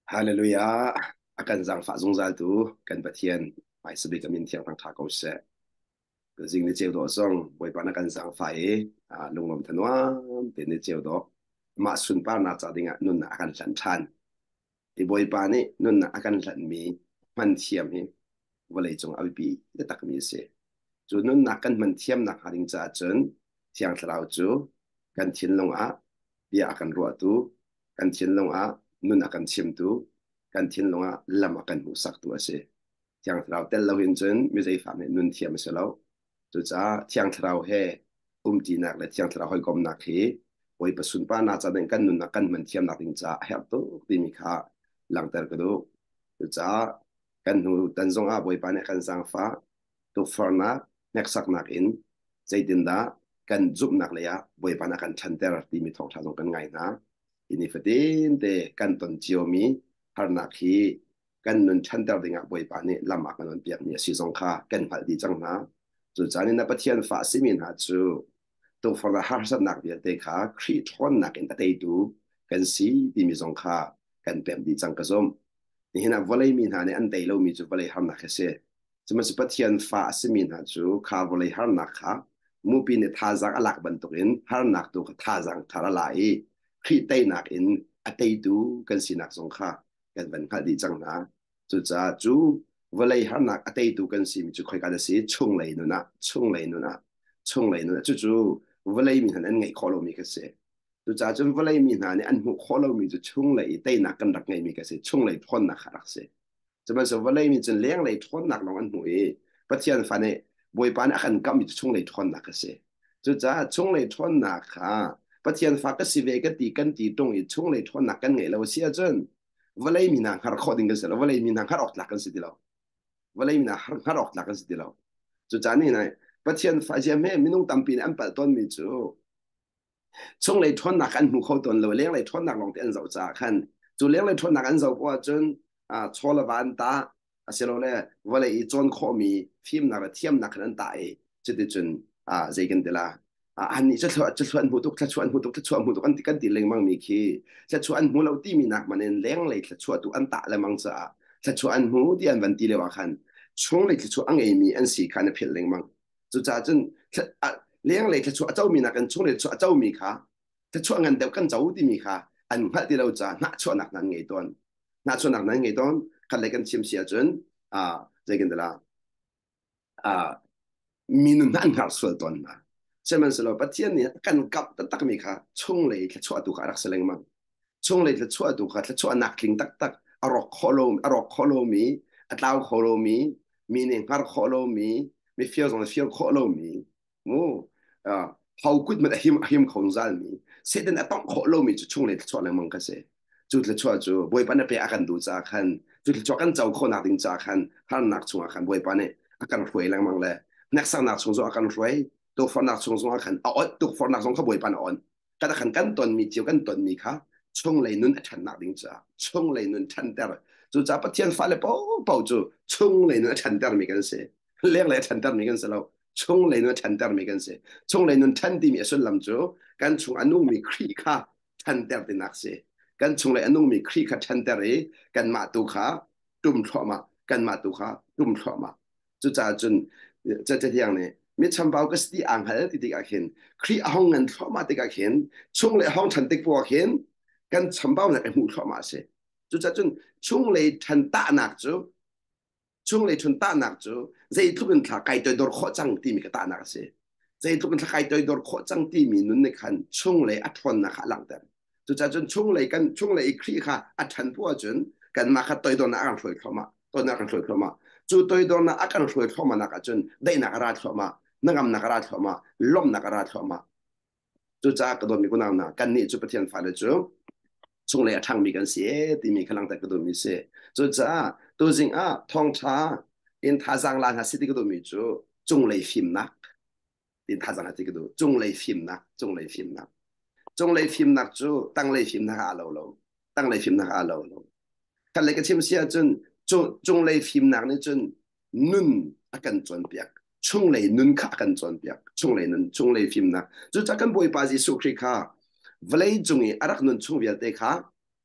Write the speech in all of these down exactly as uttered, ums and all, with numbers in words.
哈利路亚！阿干让法中在读，跟白天还是被个明天让他狗血。个人的接多上，为把那干上法诶啊，龙龙腾哇，变的接多，马顺巴那咋的啊？nun akan santan，一波一把呢，nun akan san mi，มันเทียม嘿，我来种阿比，一大个米些，就 nun akan มันเทียม那哈林扎针，像是老猪，跟天龙啊，别 akan 弱度，跟天龙啊。nun akan chim tu kan thin longa lam akan hu sak tu ase tiang thrau tel lo hin chen mi zai fa me nun thiam se lo tu cha tiang thrau he um ti nak la tiang thrau hoi kom nak he oi pasun pa na cha den kan nun akan man thiam nak ding cha help tu ti mi kha lang ter ka du tu cha kan hu tan zong a boi pa ne kan sang fa tu for na nek sak nak in zai din da kan zup nak le ya boi pa na kan chan ter ti mi thok tha zong kan ngai na ini fedin te kan ton ciomi har nak hi kan nun chan dal dinga boi pa ni lama kan nun piak ni si song kha kan phal di chang na chu chani na pathian fa simin ha chu to for the har sat nak dia te kha khri thon nak in te tu kan si di mi song kha kan pem di chang ka som ni hina volei min ha ne an dei lo mi chu volei har nak se chu ma si pathian fa simin ha chu kha volei har nak kha mu pi ne tha zang alak ban tukin har nak tu tha zang thara lai khi tây nạc in à tây tú cần xin nạc song kha cần vẫn khá đi chăng na chú cha chú vừa lấy hắn nạc à tây tú cần xin chú khơi cái gì chung lấy nữa na chung lấy nữa na chung lấy nữa chú chú vừa lấy mình anh ngay khó lâu mi cái gì chú cha chú vừa lấy mình anh anh mu khó lâu mi chú chung lấy tây nạc cần đặt ngay mi cái gì chung lấy thôn nạc khá đặc gì cho nên vừa lấy mình chân liang lấy thôn nạc lòng anh mu ấy bất thiên phản ấy bồi bán anh cầm mi chung lấy thôn nạc cái gì chú cha chung lấy thôn nạc kháประเทศฟ้าก็สิเวก็ตีกันตีตรงอีช่วงเลยทนหนักกันไงเราเสียจนวันเลยมีนางฮาร์คอดิ้งกันเสร็จแล้ววันเลยมีนางฮาร์ออกหลักกันสิทีเราวันเลยมีนางฮาร์ออกหลักกันสิทีเราจุดจานี่นะประเทศฟ้าเชื่อแม่ไม่ต้องตามปีนอันเปิดต้นมีจูช่วงเลยทนหนักกันหูเขาต้นเราเลี้ยงเลยทนหนักลองเต้นเราจ่าขันจูเลี้ยงเลยทนหนักกันเราก็จนอ่าชั่วละวันตาเสร็จแล้วเนี่ยวันเลยจนข้อมีฟิล์มหนักเทียมหนักนั้นตายจะได้จนอ่าใจกันเดล่าอันนี้จะชวนจะชวนหูตุกจะชวนหูตุกจะชวนหูตุกอันที่กันตีเล็งมังมีคีจะชวนหูเราตีมีนักมันเองเลี้ยงเลยจะชวนตุอันตะเลยมังจะจะชวนหูที่อันวันตีเลยว่าคันช่วงเลยจะชวนอังเอมีอันสี่คันเพียรเล็งมังจุดจ้าจนจะเลี้ยงเลยจะชวนเจ้ามีนักกันช่วงเลยชวนเจ้ามีค่ะจะชวนเงินเดียวกันเจ้าที่มีค่ะอันพัดที่เราจะน่าชวนนักนั้นไงตอนน่าชวนนักนั้นไงตอนคันเลยกันเชียมเสียจนอ่าใจกันเดล่าอ่ามีนุ่นนั่นหักส่วนตอนนะใช่ไหมสำหรับประเทศนี้กันกับตักตักมีค่ะช่วงเลยแค่ชั่วตุกรักเสลงมังช่วงเลยแค่ชั่วตุกค่ะแค่ชั่วนักลิงตักตักอรอกโคโลมอรอกโคโลมีอัตลาวโคโลมีมีเนฮาร์โคโลมีมีฟิลส์ของฟิลโคโลมีโอ้อ่าเขาคุดมันหิมหิมของจันมีเสด็จอัตต้องโคโลมีจุดช่วงเลยชั่วเลยมังก็เสจุดเลยชั่วจุดบวยปันเนี่ยไปอาการดูจากขันจุดเลยชั่วกันเจ้าคนนักดิงจากขันฮันนักช่วงขันบวยปันเนี่ยอาการรวยแรงมังเลยนักสร้างนักช่วงอาการรวยตัวฝรั่งส่งส่งขันเอาตัวฝรั่งส่งขบวยปันอ่อนก็ถ้าขันกันตนมีเจียวกันตนมีค่ะช่วงเลยนุ่นฉันนักดิ้งจ้าช่วงเลยนุ่นฉันเดอร์จู่จ้าประเทศฟ้าเลยเปล่าเปล่าจู่ช่วงเลยนุ่นฉันเดอร์มีกันเสียเลี้ยงเลยฉันเดอร์มีกันเสียแล้วช่วงเลยนุ่นฉันเดอร์มีกันเสียช่วงเลยนุ่นฉันดีมีส่วนลำจู่กันช่วงอนุมีครีค่ะฉันเดอร์เป็นนักเสียกันช่วงเลยอนุมีครีค่ะฉันเดอร์กันมาตุค่ะตุ่มทอมากันมาตุค่ะตุ่มทอมาจู่จ้าจนจะจะอย่างนี้มีชำเบาก็สติอ่างหายติดกันเห็นครีห้องเงินเข้ามาติดกันเห็นช่วงเลยห้องฉันติดบัวเห็นกันชำเบาเนี่ยเป็นหูเข้ามาเสียจุดจะจนช่วงเลยฉันตาหนักจูช่วงเลยฉันตาหนักจูใจทุกคนถ้าไกลตัวโดนข้อจังตีมีก็ตาหนักเสียใจทุกคนถ้าไกลตัวโดนข้อจังตีมีนุ่นในขันช่วงเลยอัดทนนะคะหลังแต่จุดจะจนช่วงเลยกันช่วงเลยครีค่ะอัดฉันพัวจนกันมาขัดตัวโดนอ่างช่วยเข้ามาตัวนักช่วยเข้ามาจู่ตัวโดนอ่างช่วยเข้ามานักจนได้นักราเข้ามานักอำนักราชเข้ามาล้มนักราชเข้ามาจู่จ้ากระโดดมีกุนเอาหนากันนี่จู่ประเทศฝ่ายเลยจู่ช่วงเลยทางมีกันเสียที่มีกำลังแต่กระโดดมีเสียจู่จ้าตัวจริงอ่ะทองช้าอินทาจังลานหาสิที่กระโดดมีจู่จงเลยฟิมนักอินทาจังหาที่กระโดดจงเลยฟิมนักจงเลยฟิมนักจงเลยฟิมนักจู่ตั้งเลยฟิมนักอาโลโลตั้งเลยฟิมนักอาโลโลกันเลยก็ชิมเสียจนจงจงเลยฟิมนักนี่จนนุ่นอากันจนเปียกช่วงเลยนุ่นข้ากันจนเปียกช่วงเลยนุ่นช่วงเลยฟิมนะจู่จากกันบอยปาจิสุคริค่ะเวลาจงอีอารักนุ่นช่วงเวียดเตค่ะ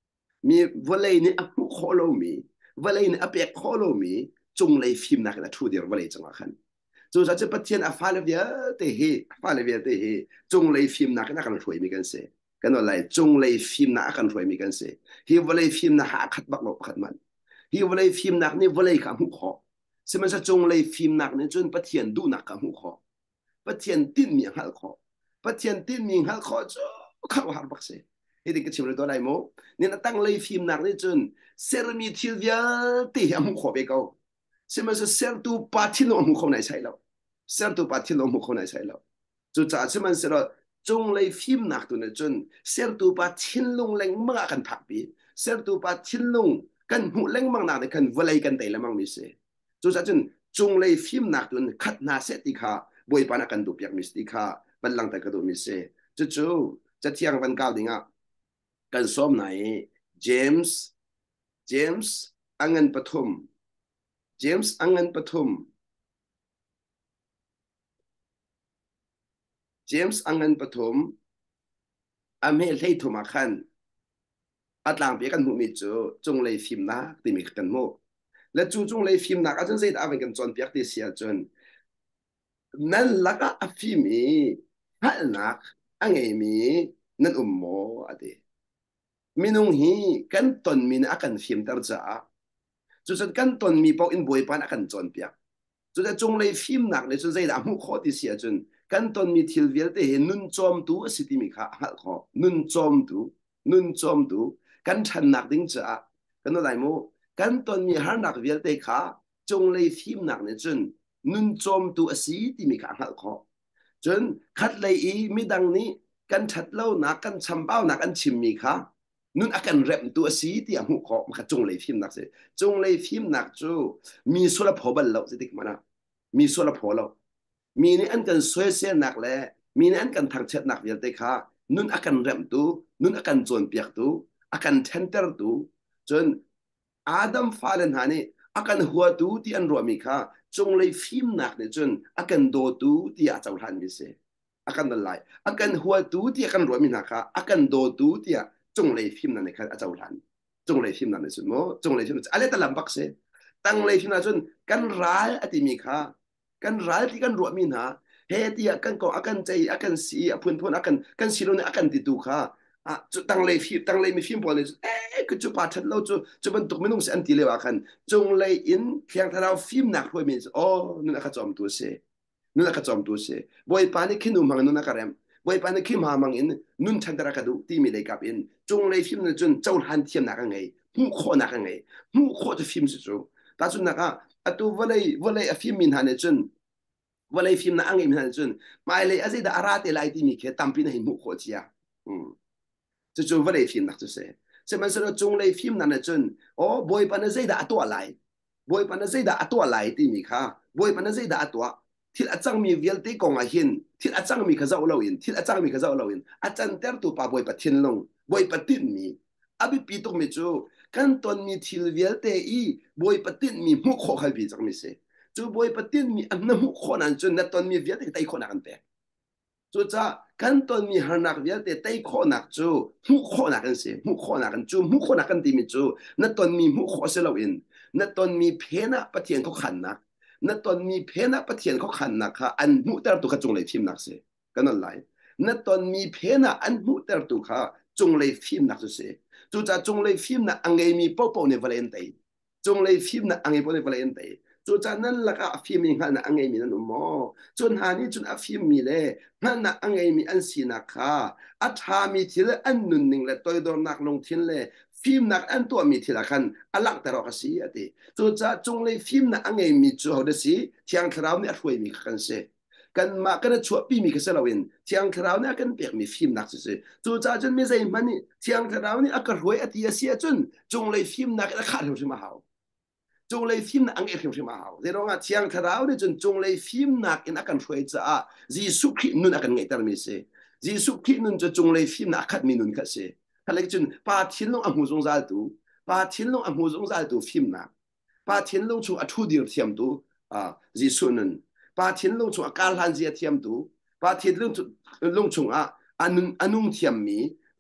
มีวลัยเนี่ยอัพโคโลมีวลัยเนี่ยอัพเอกโคโลมีจงเลยฟิล์มนักนะทูเดียววลัยจังหวะขันจู่จะจะปะเทียนอัฟาเลเวียเตะเฮอัฟาเลเวียเตะเฮจงเลยฟิล์มนักนักกันช่วยมีกันเสกันอะไรจงเลยฟิล์มนักกันช่วยมีกันเสฮีวลัยฟิล์มนักหาขัดบักหลบขัดมันฮีวลัยฟิล์มนักนี่วลัยกับหุขอสมันจะจงเลยฟิล์มนักนี่จนปะเทียนดูนักกับหุขอปะเทียนติ้นมีหัลขอปะเทียนติ้นมีหัลขอจู่ข้าวหาบักเสเฮ้ยเด็กชิมเลยตัวไหนโมเนี่ยตั้งเลยฟิล์มนักนี่จนเซรามิทิลเวียตีหหุขอไปเกาสมันจะเซลตูปาทิโนหุขอไหนใช่แล้วเซลตูปาทิโนหุขอไหนใช่แล้วจู่จ้าสมันจะจงเลยฟิล์มนักตัวนี้จนเซลตูปาทินลงแรงมากกันผักปีเซลตูปาทินลงกันหูแรงมากนาเนี่ยกันวลัยกันแต่ละมั่งมิเสจู่จ้าจนจงเลยฟิล์มนักตัวนี้ขัดนาเสติขาบวยปานักกันดูเปียกมิสติขาบัลลังแต่กระดูมิเสจู่จู่จะเที่ยงวันเก้าดิ่งอ่ะกันซ้อมไหนเจมส์เจมส์อังเงินปฐมเจมส์อังเงินปฐมเจมส์อังเงินปฐมอเมริกาทุมาคันอัตลางเปียกันหูมิจูจงเลยฟิล์มนักที่มีกันโมและจู่จงเลยฟิล์มนักอาจารย์เสดอาเป็นกันจนเปียกที่เสียจนนั่นลักอะฟิล์มีฮัลนักอังเอมีนั่นอุมโมอดีมินุงฮีกันตนมีนักกันฟิล์มตร์จ้าจู่จะกันตนมีปอกอินบวยปานักกันจนเปียก 就在中类 film นักเลย就在咱们考的写准，กันตอนมีทีวีได้เห็นนุ่นจอมตัวสิที่มีค่ะฮัลขอนุ่นจอมตัวนุ่นจอมตัวกันฉันนักดิ้งจ้ากันอะไรโมกันตอนมีฮาร์นักเวียได้ค่ะจงเลยฟิล์มนักเนี่ยจนนุ่นจอมตัวสิที่มีค่ะฮัลขอจนคัดเลยอีมีดังนี้กันชัดเล่านักกันชำเป้านักกันชิมมีค่ะนุ่นอาการเร็มตัวสีที่อ่ะหูขอมันจงเลยฟิล์มนักเสียจงเลยฟิล์มนักจูมีสุรพบลเราสิที่มันนะมีสุรพเรามีนี่อันกันสวยเสียหนักแหละมีนี่อันกันทางเช็ดหนักเยอะเด็กค่ะนุ่นอาการเร็มตัวนุ่นอาการโจนเปียกตัวอาการเทนเตอร์ตัวจนอาดัมฟาเรนฮานี่อาการหัวตัวที่อันรวมมีค่ะจงเลยฟิล์มหนักเนี่ยจนอาการโดตัวที่อาจจะทันมิเสอาการนั่นไรอาการหัวตัวที่อาการรวมมีนะคะอาการโดตัวที่จงเลยฟิล์มนั่นเนี่ยอาจจะทันจงเลยฟิล์มนั่นเนี่ยสุดโมจงเลยฟิล์มอะไรแต่ลำบากเสตั้งเลยฟิล์มนั่นจนกันร้ายอติมีค่ะกันร้ายที่กันรวมมีนะเฮตีกันก็อากันใจอากันสีพูนพูนอากันกันสิโลเนี่ยอากันติดตัวค่ะอ่ะจุดตั้งเลยฟิตั้งเลยมีฟิล์มบอลเนี่ยเอ๊ะคือจุดปาทัดเราจุดจุดบรรทุกไม่ต้องเสียอันตีเลยว่ากันจงเลยอินเพียงแต่เราฟิล์มหนักด้วยมีโอ้นั่นแหละก็จอมตัวเสียนั่นแหละก็จอมตัวเสียบอยปานี่ขึ้นอุมังนั่นนะครับบอยปานี่ขึ้นมามังอินนุ่นชันตระกดูที่มีเลยกับอินจงเลยฟิล์มเนี่ยจนเจ้าหันเทียมหนักยังไงหูโคหนักยังไงหูโคจะฟิล์มสุดๆแต่จุดนักอ่ะอะตัววันเลยวันเลยฟิล์มมินหันเนี่ยจนวันเลยฟิล์มนักยังไงมินหันจนมาเลยอาศัยดาราเตลัยที่มีแค่ตั้มปีนให้หูโคเจียอืม 这就不来 film 了，就是。这么说中类 film 那阵，哦，不会把那谁的多来，不会把那谁的多来的米卡，不会把那谁的多。ที่อาจารย์มีเวลที่กองอาหินที่อาจารย์มีข้าเจ้าเราอินที่อาจารย์มีข้าเจ้าเราอินอาจารย์เตอร์ตัวป่าบอยปะเทียนลงบอยปะตินมีอาบิปีตรงมิจูกันตอนมีทิลเวลเตอีบอยปะตินมีมุขขอบีจังมิเสจูบอยปะตินมีอันนั้นมุขขอนั้นจนนั่นตอนมีเวลที่ไตขอนักกันเตะ 就这กันตอนมีหานักเวียแต่ไต้ข้อนักจูมุข้อนักกันสิมุข้อนักกันจูมุข้อนักกันดีมิจูนั่นตอนมีมุข้อเสลาอินนั่นตอนมีเพนะปะเทียนเขาขันนักนั่นตอนมีเพนะปะเทียนเขาขันนักค่ะอันมุแต่ตัวเขาจงเลยฟิมนักสิกันนั่นไรนั่นตอนมีเพนะอันมุแต่ตัวเขาจงเลยฟิมนักสิจูจะจงเลยฟิมนักอังเกมีป๊อปในวาเลนไทน์จงเลยฟิมนักอังเกป๊อปในวาเลนไทน์จูจะนั่นละก็ฟิมมีขนาดอังเกมีนั่นหมอจนหานี่จนอฟิมมีเลยนั่นนะอังเกมีอันสีนักค่ะอัฐามีทีละอันหนึ่งหนึ่งเลยตัวโดนนักลงทิ้งเลยฟิล์มนักอันตัวมีทีละคันอลังแต่เราก็สีอะดิตัวจะจงเลยฟิล์มนักอังเกมีจูเอาเดสีเที่ยงคราวเนี่ยช่วยมีกันเสกันมากันช่วยปีมีกันเสลาวินเที่ยงคราวเนี่ยกันเปียกมีฟิล์มนักสิตัวจะจนไม่ใช่มันนี่เที่ยงคราวเนี่ยก็รวยอติยาเสียจนจงเลยฟิล์มนักขาดหัวชิมาหาจงเลยฟิล์มนักอังเกหัวชิมาหาเดี๋ยวเราเที่ยงคราวเนี่ยจนจงเลยฟิล์มนักอินอากันช่วยจะจีสุขีนุนอากันไงแต่ไม่เสจีสุขีนุนจะจงเลยฟิล์มนักขัดมีนุนกันเส他那个就把天龙阿姆中在读，把天龙阿姆中在读 film 呐，把天龙从阿土地天读啊，是说呢，把天龙从阿加兰些天读，把天龙从龙从啊阿nun阿弄天米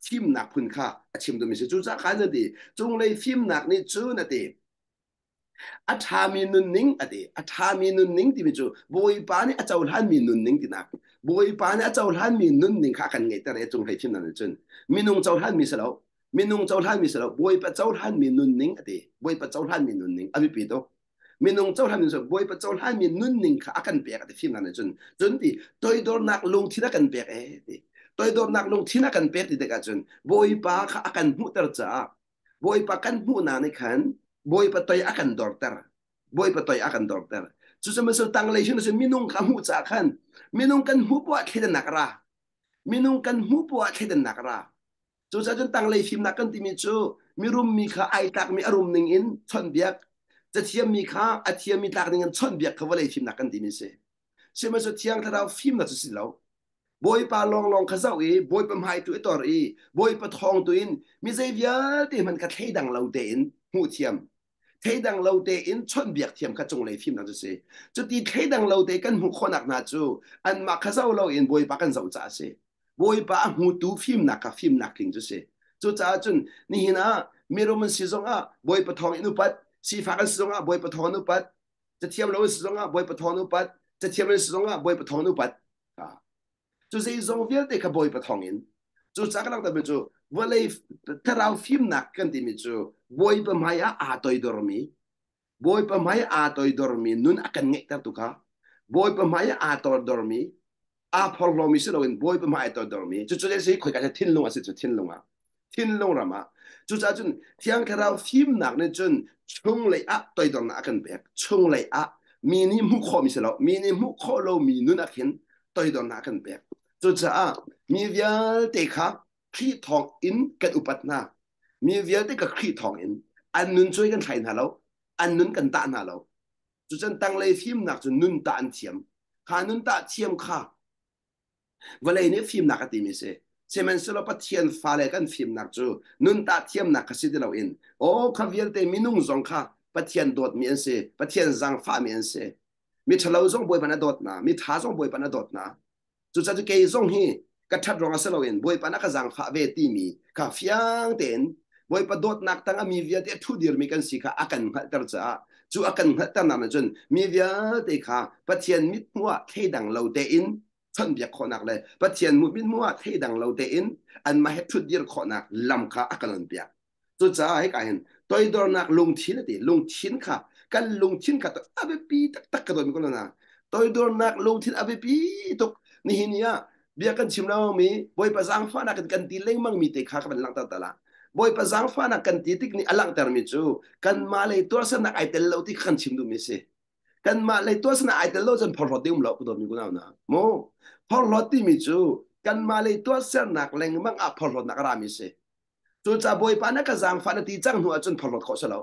ฟิล์มหนักพุ่นค่ะชิมตัวมิเสจูจ้าขันดีจงเลยฟิล์มหนักนี่จูนะดีอัฐามีนุนนิงอดีอัฐามีนุนนิงที่มิจูบอยปานี่อาจจะอุลหันมีนุนนิงที่นักบอยปานี่อาจจะอุลหันมีนุนนิงข้ากันไงแต่เรื่องจงเลยฟิล์มนั้นจนมีนุงเจ้าหันมีสลาวมีนุงเจ้าหันมีสลาวบอยปะเจ้าหันมีนุนนิงอดีบอยปะเจ้าหันมีนุนนิงอภิปีโตมีนุงเจ้าหันมีสลาวบอยปะเจ้าหันมีนุนนิงข้ากันเปียกอดีฟิล์มนั้นจนจนที่ตัวโดนนักลงที่นักกันเปียกเอดีตัวโดนนักลงที่นักกันเปียกที่เด็กจนบอยปาข้ากันหูตรจ้าบอยปากันหูนาในขันบอยปะตัวอากันดอร์เตอร์boy patoy akan dokter susa masal tanglay siya na minung kamu sakan minung kan hupo at hidan nakara minung kan hupo at hidan nakara susa jun tanglay film nakan timicho mirum mika ay tak mi arum ning in chon biak jatiam mika at tiam mi tak ning chon biak kawalay film nakan timise siya masal tiang taraw film na susilaw boy pa long long kasaw eh boy pa mahay tu itor eh boy pa thong tu in mi zay vyal ti man katlay dang law dein hu tiam thấy đằng lâu tê in chọn việc thiam các trong lấy phim nào chứ chứ đi thấy đằng lâu tê căn hụt khó nặng nào chú anh mà khá sao lâu in bồi bạc căn giàu trả xe bồi bạc hụt tú phim nặng cả phim nặng kinh chứ chú trả chun ni hina mi roman sử dụng à bồi bạc thong inu pat si phá căn sử dụng à bồi bạc thong inu pat chứ thiam lâu sử dụng à bồi bạc thong inu pat chứ thiam lâu sử dụng à bồi bạc thong inu pat à chú sẽ dùng việc để cả bồi bạc thong in chú trả cái năng tập chú vừa lấy thao phim nặng căn tìm chú boy pamaya atoy dormi boy pamaya atoy dormi nun akan ngek tertuka boy pamaya atoy dormi a porlomi silawin boy pamaya atoy dormi chu chu sei khoi ka thin long ase chu thin long a thin long rama chu cha chun thiang kharau phim nak ne chun chung lei a toy dor na akan bek chung lei a mi ni mu kho mi selo mi ni mu kho lo mi nun akin toy dor na akan bek chu cha mi vial te kha khi thong in kan upat naมีเวียที่กับขีดทองอินอันนู้นช่วยกันไถ่หาเราอันนู้นกันตาหาเราจุดจันตั้งเลยฟิล์มหนักจนนู้นตาอันเทียมขานู้นตาเทียมขาเวลานี้ฟิล์มหนักตีมิเสเซมันสลบปะเทียนฟ้าเลยกันฟิล์มหนักจูนู้นตาเทียมหนักก็สิที่เราอินโอ้ข้าเวียเตมีนุ่งจงขาปะเทียนโดดมีอันเสปะเทียนจังฟ้ามีอันเสมีทะเลาจงบวยปนัดโดดนะมีท้าจงบวยปนัดโดดนะจุดจันจะเกยจงฮีกัดทัดรองอาศัยเราอินบวยปนัดก็จังฟ้าเวทีมีข้าฟียงเต็นboy padot nak tanga mi via te thu dir mi kan sika akan tar cha chu akan tar na jun mi via te kha pathian mit muwa theidang lo te in chon bia khonak le pathian mu mit muwa theidang lo te in an ma he thu dir khonak lam kha akan bia chu cha hai ka hen toy dor nak lung thin te lung thin kha kan lung thin kha to abe pi tak tak ka do mi ko na toy dor nak lung thin abe pi to ni hinia bia kan chimlaw mi boy pa jang fa na kan kan ti leng mang mi te kha ka ban lang ta ta la boy pazang fa na kan titik ni alang termi chu kan malay to sa na ai tel lo ti kan chim du mi se kan malay to sa na ai tel lo jan phor hot dim lo do mi guna na mo phor hot ti mi chu kan malay to sa nak leng mang a phor hot na ra mi se chu cha boy pa na ka jang fa na ti chang hu a chun phor hot kho sa lo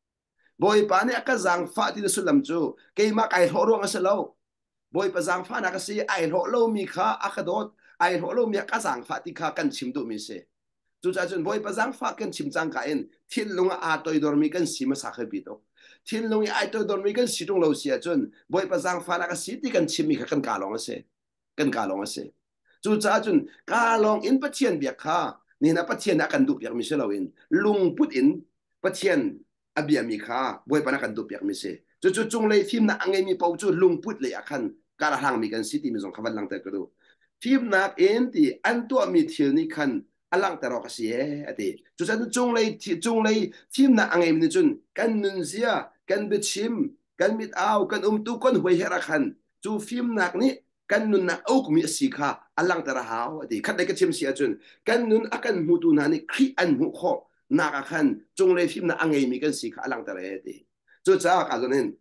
boy pa na ka jang fa ti su lam chu ke ma kai ho ro nga sa lo boy pa jang fa na ka si ai ho lo mi kha a kha dot ai ho lo mi ka jang fa ti kha kan chim du mi se chú cha chun boy pazang fa kan chim chang ka in thin lunga a toy dor mi kan sima sa kha bi to thin lungi ai toy dor mi kan si tung lo sia chun boy pazang fa na ka si ti kan chim mi kha kan ka long ase kan ka long ase chú cha chun ka long in pathian bia kha ni na pathian na kan du piak mi se lo in lung put in pathian abia mi kha boy pa na kan du piak mi se chu chu chung le phim na angai mi pau chu lung put le akhan ka ra hang mi kan si ti mi zong khawan lang ta ka do phim na en ti an to mi thil ni khan alang taro kasi eh ati chu chan chung lei chung lei phim na angem ni chun kan nun sia kan bit chim kan mit aw kan um tu kon hoi hera khan chu phim nak ni kan nun na au mi si kha alang tara haw ati khat dai ka chim sia chun kan nun akan hu tu na ni khri an hu kho na ka khan chung lei phim na angem mi kan si kha alang tara ati chu cha ka zonen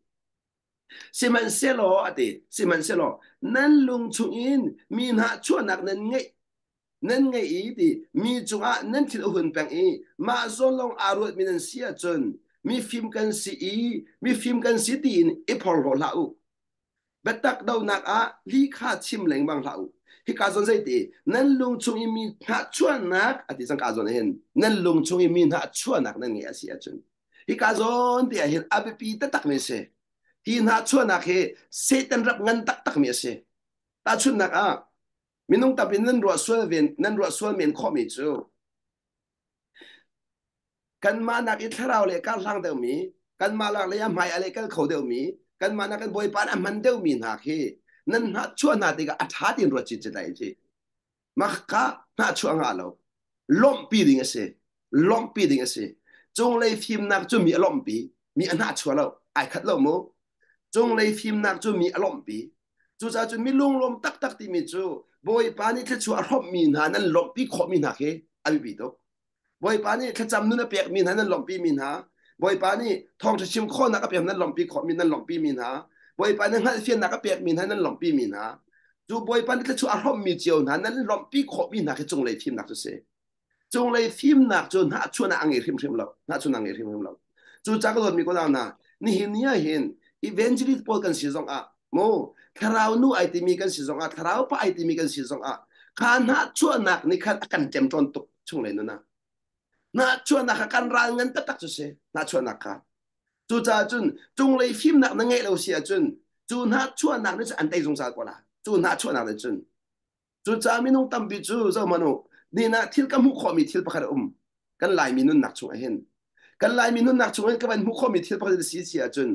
siman selo ati siman selo nan lung chung in mi na chuan nak nan ngai nên ngày ý thì mi chung à nên thịt hơn bang ý mà do long aruat mi nên xia chân mi phim kan si ý mi phim kan si tin ipol ho lau bet tak đâu nak à li kha chim leng bang lau hi ka zon zai ti nên lung chung i mi ha chuan nak ati sang ka zon hen nên lung chung i mi ha chuan nak nên ngai sia chân hi ka zon ti hen api ta tak me se hi ha chuan nak he setan rap ngan tak tak me se ta chun nak à minung tapi nan ruat sual ven nan ruat sual men kho mi chu กันมานักอิทเราเลยกันล่างเดียวมีกันมาหลักเลยไม่อะไรกันเขาเดียวมีกันมานักกันบอยปานมันเดียวมีนักเฮนั่นนัดชวนนัดที่ก็อัฐาดินรถจิตใจจีมักกะนัดชวนงาเราล้มปีดิ่งเสล้มปีดิ่งเสจงเลยฟิล์มนักจงมีอารมณ์ปีมีอนาชวนเราไอ้ขัดเราโมจงเลยฟิล์มนักจงมีอารมณ์ปีจู่จ้าจงมีลุงลมตักตักที่มีจู่บอยปานี่ถ้าชัวอารมณ์มีนานั่นล้มปีขอมีนักเฮอันบีโตบอยปานี่ถ้าจำนู่นเปียกมีนานั่นล้มปีมีนาบอยปานี่ทองจะชิมข้อนักเปียกนั่นล้มปีขอมีนั่นล้มปีมีนาบอยปานี่หัดเฟียนนักเปียกมีนานั่นล้มปีมีนาจู่บอยปานี่ถ้าชัวอารมณ์มีเจียวนานั่นล้มปีขอมีนักจงเลยฟิล์มนักจะเสจงเลยฟิล์มนักจนหาชวนอังเอริมริมเราหาชวนอังเอริมริมเราจู่จากรถมีก็ได้นะนี่เห็นเนี่ยเห็นอีเวนต์ที่พอกันสิจงอ่ะโมถ้าเราหนูไอติมีกันสิจงอ่ะถ้าเราไปไอติมีกันสิจงอ่ะข้าหาชวนนักนี่ข้ากันเต็มจนตุกชงเลยนะนะชวนนักกันรางเงินตักตักจะเสนะชวนนักค่ะจู่จ้าจุนจงเลยฟิล์มนักนั่งไงเราเสียจุนจู่หาชวนนักนี่จะอันใดสงสารกว่าละจู่หาชวนนักเลยจุนจู่จ้ามีน้องตั้มบิจูเจ้ามันโนนี่นะทิลกับมุขมีทิลประคาอุ้มกันลายมีนุ่นนักชงเห็นกันลายมีนุ่นนักชงเห็นก็เป็นมุขมีทิลประคาสีเสียจุน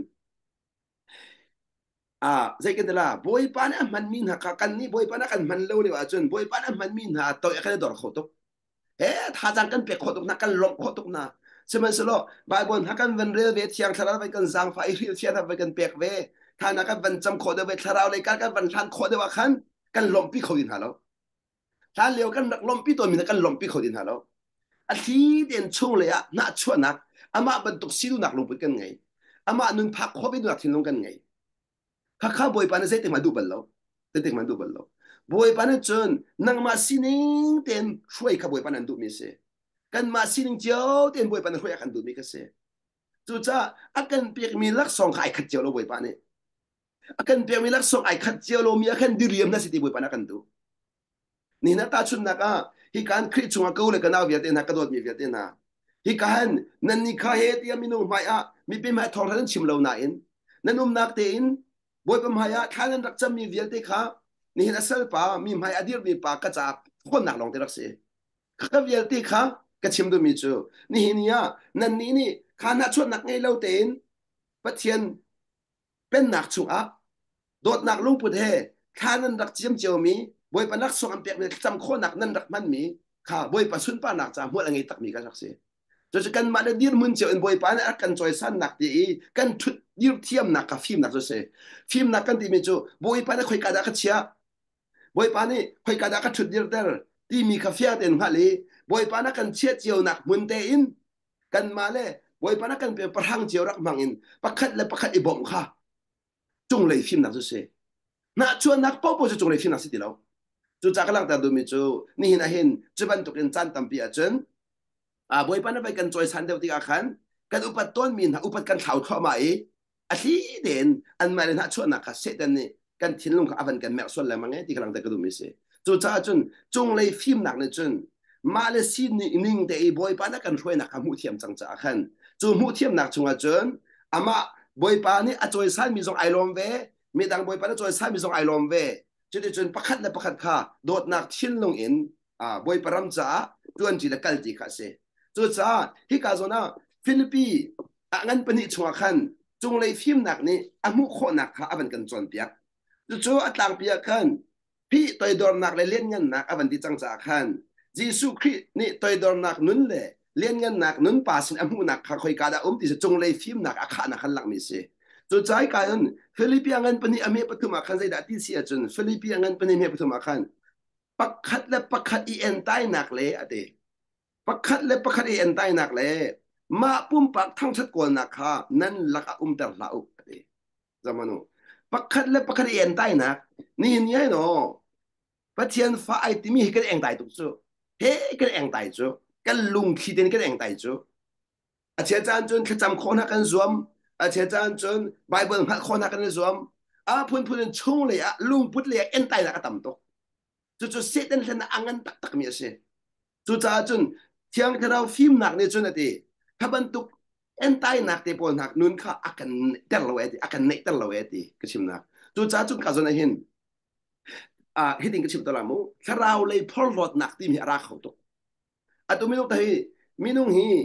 อ่าใจกันเดล่าบอยปานะมันมีหากันนี่บอยปานะกันมันเลวเลยว่าจุนบอยปานะมันมีหาตัวเอกเลยดอร์ขตุกเอ๊ะถ้าจังกันเปียกขตุกนักกันลงขตุกนะใช่ไหมสโลบายบนถ้ากันวันเรือเวทียงทาราไปกันสังไฟเรียเชียร์ไปกันเปียกเวถ้านักกันวันจำขดเวทาราเลยกันกันวันทันขดเวขันกันลงปีเขาดินหาแล้วถ้าเลี้ยวกันนักลงปีตัวมีนักกันลงปีเขาดินหาแล้วอันที่เด่นช่วงเลยอะน่าชวนนักอามาบรรทุกซีดูนักลงไปกันไงอามานุนพักขอไปดูนักทิ้งลงกันไงข้าข้าบอยปานเซติมาดูบัลโลเซติมาดูบัลโลบอยปานจนนังมาสินิงเต็นช่วยข้าบอยปานันดูมิเสกันมาสินิงเจ้าเต็นบอยปานช่วยกันดูมิกเสจู่จ้าอากันเปียกมีลักษณ์ขายขัดเจ้าโลบอยปานเนี่ยอากันเปียกมีลักษณ์ขายขัดเจ้าโลมีอากันดิเรียมนะสิที่บอยปานกันดูนี่นะตาชุนนักอ่ะฮิการคริสชงอากูเลยกันเอาเวียดเตนะกระโดดมีเวียดเตนะฮิการนั่นนี่ข้าเหตุยังมีนุ่งไม่อะมีเป็นไม่ทองท่านชิมเหล่านั้นนั่นนุ่มนักเตนบอยเป็นไม่อะท่านรักจะมีเวียดเตค่ะนี่นะเซลปามีไม่อดีตมีปากกระจากคนหนักลงเตรักเสียข้าเวียดเตค่ะก็ชิมดูมีจูนี่นี่อ่ะนั่นนี่นี่ข้านักชวนนักไงเหล่าเตนปัจเจียนเป็นนักชุงอ่ะโดดนักลุงพุทธเฮท่านั้นรักเจียมเจียวมีบอยปนักสองอันเปียกเนี่ยจำโคนักนั่นรักมันมีข้าบอยปัสุนปานักจำหัวอะไรตักมีกันสักเสียจนกันมาได้ดีร์มุนเจียวบอยปานักกันจอยสั้นนักดีกันทุดดีร์เทียมนักกับฟิล์มนักจะเสียฟิล์มนักกันที่มีจูบอยปานักคอยกระดาษเชียบอยปานี่คอยกระดาษทุดดีร์เตอร์ที่มีคาเฟ่เต็นหัวเลยบอยปานักกันเชียเจียวนักมุนเตอินกันมาเลยบอยปานักกันเป็นประทังเจียวรักมังอินประคัดและประคัดอีบงค่ะจงเลยฟิล์มนักจะเสียน่าชวนนักป้อปจะจงเลยฟิล์มนักสิที่เราจู่จากหลังแต่ดูมิจูนี่นะเห็นจุบันตุกันจันตัมปีอาจนอ่าบอยปันไปกันจอยสันเดียวที่อาคันกันอุปต้นมีนะอุปกันเข่าเข้ามาอีอาทิเด่นอันมาเลยนะชวนนักเสด็จนี่กันทิ้งลงกับอวันกันแมวส่วนแล้วมั้งที่กำลังแต่ก็ดูมิเสจู่จากจนจงเลยฟิล์มหนักเลยจนมาเลเซียนี่นิ่งแต่บอยปันกันช่วยนักมูเทียมจังจากคันจู่มูเทียมหนักจงอาจนอามาบอยปันนี่อาจอยสันมีทรงไอลอมเวมีดังบอยปันอาจอยสันมีทรงไอลอมเวจุดจนประคัดและประคัดข้าโดดนักทิ้งลงอินอ่าบอยปรำจ้าจวนจีละกัลจีข้าเสจุดจ้าที่กาโซนาฟิลิปปีอ่ะงั้นเป็นอีชัวขันจงเลยฟิล์มหนักนี่อามุโคนักข้าอวันกันจวนเปียกจุดจู่อัตลังเปียกขันพี่ตัวดอนนักเลยเลี้ยงเงินนักอวันที่จังจ้าขันยิสุครินี่ตัวดอนนักนุนเลยเลี้ยงเงินนักนุนป่าสินอามุนักข้าคอยกาดาอุ้มที่จะจงเลยฟิล์มหนักอาคานักขันหลังมิเสจุดใจกันฟิลิปปินส์เป็นอเมริกาปฐุมขันใจดัดที่เสียจนฟิลิปปินส์เป็นอเมริกาปฐุมขันปักขัดและปักขัดอีเอ็นใต้หนักเลยอะเดปักขัดและปักขัดอีเอ็นใต้หนักเลยมาปุ่มปักทั้งชัดกว่านักค่ะนั่นลักอุ้มแต่ละอุอะเดจำมันโนปักขัดและปักขัดอีเอ็นใต้หนักนี่เนี่ยเนาะปัจเจียนฟ้าไอติมีให้กันเองใต้ตุกจูเฮ้กันเองใต้จูกันลุงขี้เด่นกันเองใต้จูอาเชียจานจนขจำคนหักกันรวมอาเชียจานจนไบเบิลหักคนหักกันรวมอาพูนพูนช่วงเลยอะลุงพุทธเลยเอ็นไตนักตั้มโตจู่จู่เสด็จเลยนะอังกันตักตักมีเสียจู่จ้าจนเที่ยงที่เราฟิล์มหนักในจุดนั้นถ้าบรรทุกเอ็นไตนักเตปนหักนุนข้าอากันเตลเวทีอากันเนตเตลเวทีก็ชิมนักจู่จ้าจนกาจนเห็นอ่าเห็นก็ชิมตลาดมูถ้าเราเลยพอลรถหนักที่มีอาราเขาตกอะตัวไม่ต้องที่มีนุ่งฮี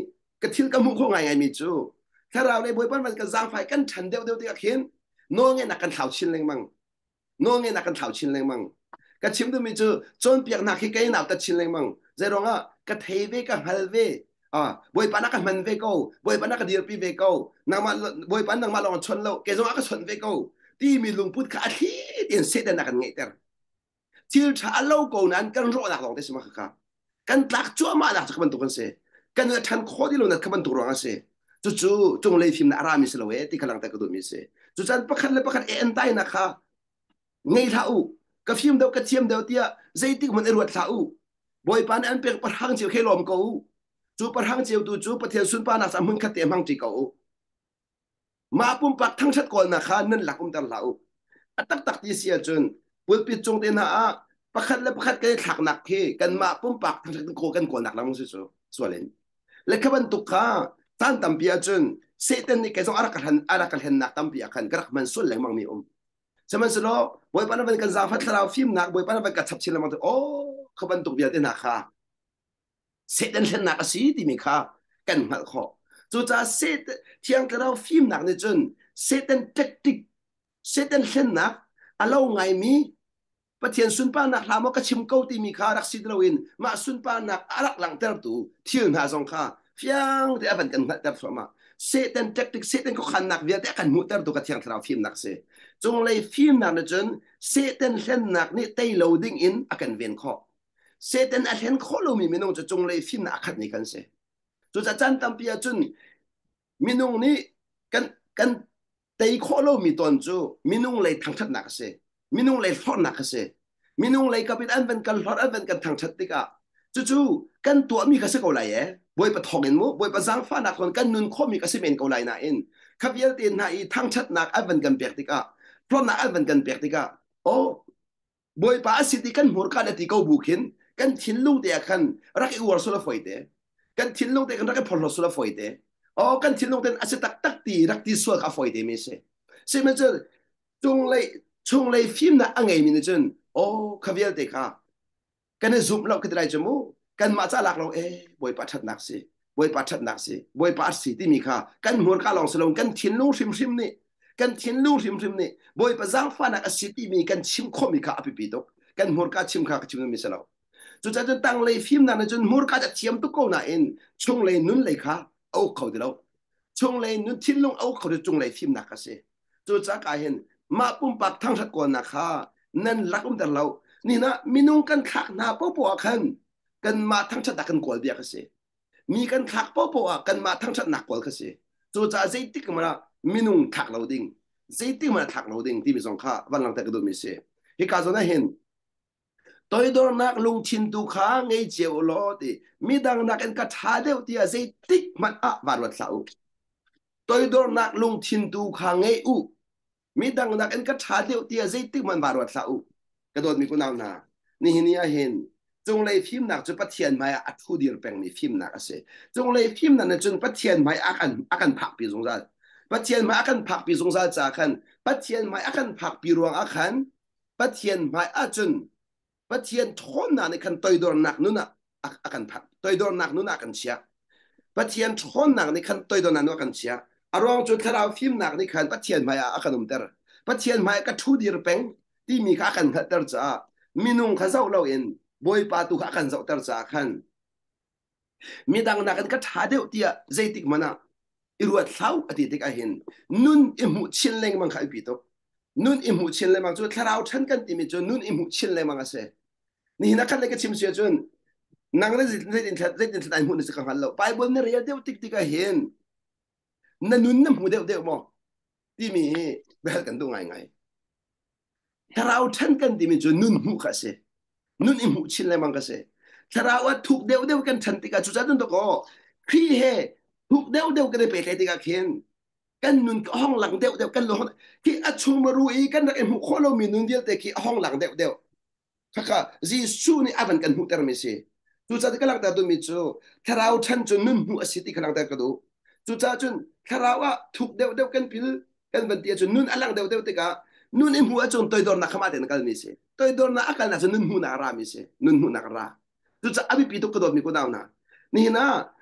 กระทิลกระมุงคงไงไงมีจูถ้าเราในบวยปั้นมันกันจางไฟกันฉันเดียวเดียวที่เห็นโน้งเงินนักกันเท่าชินเลยมั้งโน้งเงินนักกันเท่าชินเลยมั้งกระชิมดูมีจูจนเปียกหนักให้แกหนาวตัดชินเลยมั้งใจร้องอ่ะกระเทเวกันฮัลเวอ่าบวยปั้นนักกันมันเวโก้บวยปั้นนักกันเดียร์ปีเวโก้นางมาบวยปั้นนางมาลองชนโลแกจงอ่ะก็ชนเวโก้ที่มีลุงพูดขาที่เดียนเสด็จนักกันไงเตอร์ที่ชาโลโก้นั้นกันรอหนักลองได้สิมาค่ะกันตักจั่วมาหนักจะขบันตุกันเสกันเนื้อทันโคดีลงนักขบันตุรองเสจู่ๆจงเลยฟิล์มนารามิสลเวที่กำลังแต่กระโดดมิเสจู่ๆประคันเลยประคันเอ็นไตนะคะไงท่าอูกับฟิล์มเดียวกับเทียมเดียวเตียใจติ๊กมันเอรวดท่าอูบอยปานอันเป็นประหังเจียวเคลอมกูจู่ประหังเจียวดูจู่ประเทศสุนปานักสามมึงขัดเตียมังจีกูมาปุ่มปักทั้งชัดก่อนนะคะนั่นหลักอุ้มตลาดอัตักตักที่เสียจนปุ่มปิดจงเตนะอ่ะประคันเลยประคันกันถักหนักเฮกันมาปุ่มปักทั้งชัดโคกันก่อนหนักแล้วมึงสู้ๆส่วนเล่นและขบันตุกข้าท่านตั้มเปียจนเซตันนี่แกส่งอารักหันอารักหันนักตั้มเปียขันกระมันส่วนแหลงมังมีอมสมัยสโลบอยปานันเป็นกันจางฟัดเราฟิล์มหนักบอยปานันเป็นกัดชับชิลมังตัวโอ้ขบันตุกเบียดนักค่ะเซตันเล่นนักสิที่มีค่ะกันหัดข้อจู่จ้าเซตเที่ยงเราฟิล์มหนักในจนเซตันเทคนิคเซตันเล่นนักอาเราไงมีประเทศสุนปานักลามก็ชิมเกาที่มีค่ารักสิดเราอินมาสุนปานักอารักหลังเตอร์ตูเที่ยงหาสองค่าเพียงที่อวันกันแต่สมาเซตันเทคนิคเซตันก็ขันนักเวียดแต่กันมุดเตอร์ตูก็เที่ยงเราฟิล์มนักเสจงเลยฟิล์มนักในจนเซตันเล่นนักนี่เตยโหลดดิ้งอินอากันเวียนข้อเซตันอาเห็นข้อเรามีมินงจะจงเลยฟิล์มนักขัดนี้กันเสจู่จะจันตั้มเปียจนมินงนี้กันกันเตยข้อเรามีตอนจู่มินงเลยทั้งชัดนักเสมินุงเลยทอดหนักเสมินุงเลยกับอันเป็นกันทอดอันเป็นกันทางชัดติกะจู่ๆกันตัวมีกระเสกอะไรเอ๋บวยปะทองเงินมั้บวยปะสังฟ้าหนักคนกันนุนข้อมีกระเสเป็นกอะไรน่ะเอ็นขับยัลตีนหาอีทางชัดหนักอันเป็นกันเปียกติกะเพราะหนักอันเป็นกันเปียกติกะโอ้บวยปะสิติกันหัวกันติกาบุกินกันทิ้งลุงเดียกันรักอีวัวสุลฟอยเตกันทิ้งลุงเดียกันรักอีพลสุลฟอยเตโอ้กันทิ้งลุงเดียอาศัยตักตักตีรักตีสวกาฟอยเตไม่ใช่ใช่ไหมเจ้าจงเลยช่วงเลยฟิล์มน่ะอังไงมีนะจนโอ้ขวิลเด็กค่ะกันเนี่ยซูมเราคิดอะไรจมูกกันมาจากหลักเราเอ๊ะบอยปัดชัดนักสิบอยปัดชัดนักสิบอยปัดสิที่มีค่ะกันหัวข้าลองสลงกันทิ้งลูกริมริมนี่กันทิ้งลูกริมริมนี่บอยปัดจังฟ้านักสิที่มีกันชิมข้อมีค่ะอภิปิโตกันหัวข้าชิมค่ะชิมมีสลาวจุดจะจนตั้งเลยฟิล์มน่ะจนหัวข้าจะเทียมตุกโกน่ะเองช่วงเลยนุ่นเลยค่ะเอาเขาเดียวช่วงเลยนุ่นทิ้งลงเอาเขาจะจงเลยฟิล์มนักสิจุดจะกลายเห็นมาปุ่มปักทั้งชัดก่อนนะคะนั่นรักอุ้มแต่เรานี่นะมีนุ่งกันขักหน้าป้อปอกันกันมาทั้งชัดดักกันกวลเบียกันสิมีกันขักป้อปอกันมาทั้งชัดหนักกวลกันสิจู่จ้าใจติ๊กมาละมีนุ่งถักเราดิ้งใจติ๊กมาถักเราดิ้งที่มีสองข้าวันหลังแต่กระโดดมีเสียที่การสนเห็นตัวโดนนักลงชินตุขาไงเจียวล้อดีมีดังนักกันกระทาเดียวที่ใจติ๊กมันอ่ะบาดวัดเสาตัวโดนนักลงชินตุขาไงอุมีดังนักเอ็นก็ชาเดียวเตียใจติ๊กมันบาดวัดสาวกระโดดมีกุนาวนานี่นี่เห็นจงเลยฟิล์มหนักจนปะเทียนไม่อัดทูดีร์แปลงมีฟิล์มหนักเสจงเลยฟิล์มนั้นจนปะเทียนไม่อากันอากันผักปีสงสารปะเทียนไม่อากันผักปีสงสารจากกันปะเทียนไม่อากันผักปีรวงอากันปะเทียนไม่อาจนปะเทียนทนน่ะในคันตัวโดนหนักนู่นน่ะอากันผักตัวโดนหนักนู่นอากันเชียปะเทียนทนหนักในคันตัวโดนหนักนู่นอากันเชียอารมณ์จุดที่เราฟิล์มหนักในคันปะเทียนไม่อากันนุ่มเตอร์ปะเทียนไม่ก็ทูดีร์แปลงที่มีข้ากันขัดเตอร์จ้ามีนุ่งข้าเจ้าเราเองบอยปาตุข้ากันเจ้าเตอร์จ้าขันมีดังนักกันก็ท้าเดียวเตียใจติกมันอ่ะอิรัวเท้าอดีตก็เห็นนุ่นอิมุชินเลงมังขายปีโตนุ่นอิมุชินเลงมังจุดที่เราฉันกันที่มีจุดนุ่นอิมุชินเลงมังอาเสนี่นักกันเลยก็ชิมเสียจุนนางเรจิเรจิเรจิสไตน์หุ่นสิกังหันเราไปบนเนี่ยเรียเดียวติกติกก็เห็นนั่นนุ่นน้ำหูเดียวเดียวมั้งที่มีแบบกันตรงไงไงถ้าเราฉันกันที่มีจุดนุ่นหูกเสนุ่นอิมุชินเลงมังกเสถ้าเราว่าถูกเดียวเดียวกันฉันติกาจุดจัดนั่นตัวก็ขี้เฮถูกเดียวเดียวกันไปแค่ติกาเข็นกันนุ่นห้องหลังเดียวเดียวกันลงที่อัชมารุยกันนักเอ็มหูโคโลมีนุ่นเดียวแต่ที่ห้องหลังเดียวเดียวถ้าก็จีซูนี่อาวันกันหูเตอร์ไม่ใช่จุดจัดก็หลังแต่ดูมีจูถ้าเราฉันจุดนุ่นหูอสิติกหลังแต่ก็ดูจุดจัดจุดถ้าเราว่าถูกเดียวเดียวกันพิลกันวันเดียวจุดนุ่นอันหลังเดียวเดียวติกานุ่นเอ็มหูจุดตัวโดนนักขมาเดินกันไม่ใช่ตัวโดนนักอาการน่ะจุดนุ่นหูนักราไม่ใช่นุ่นหูนักราจุดจัดอภิปิตุกระโดดมีกูดาวนะนี่นะ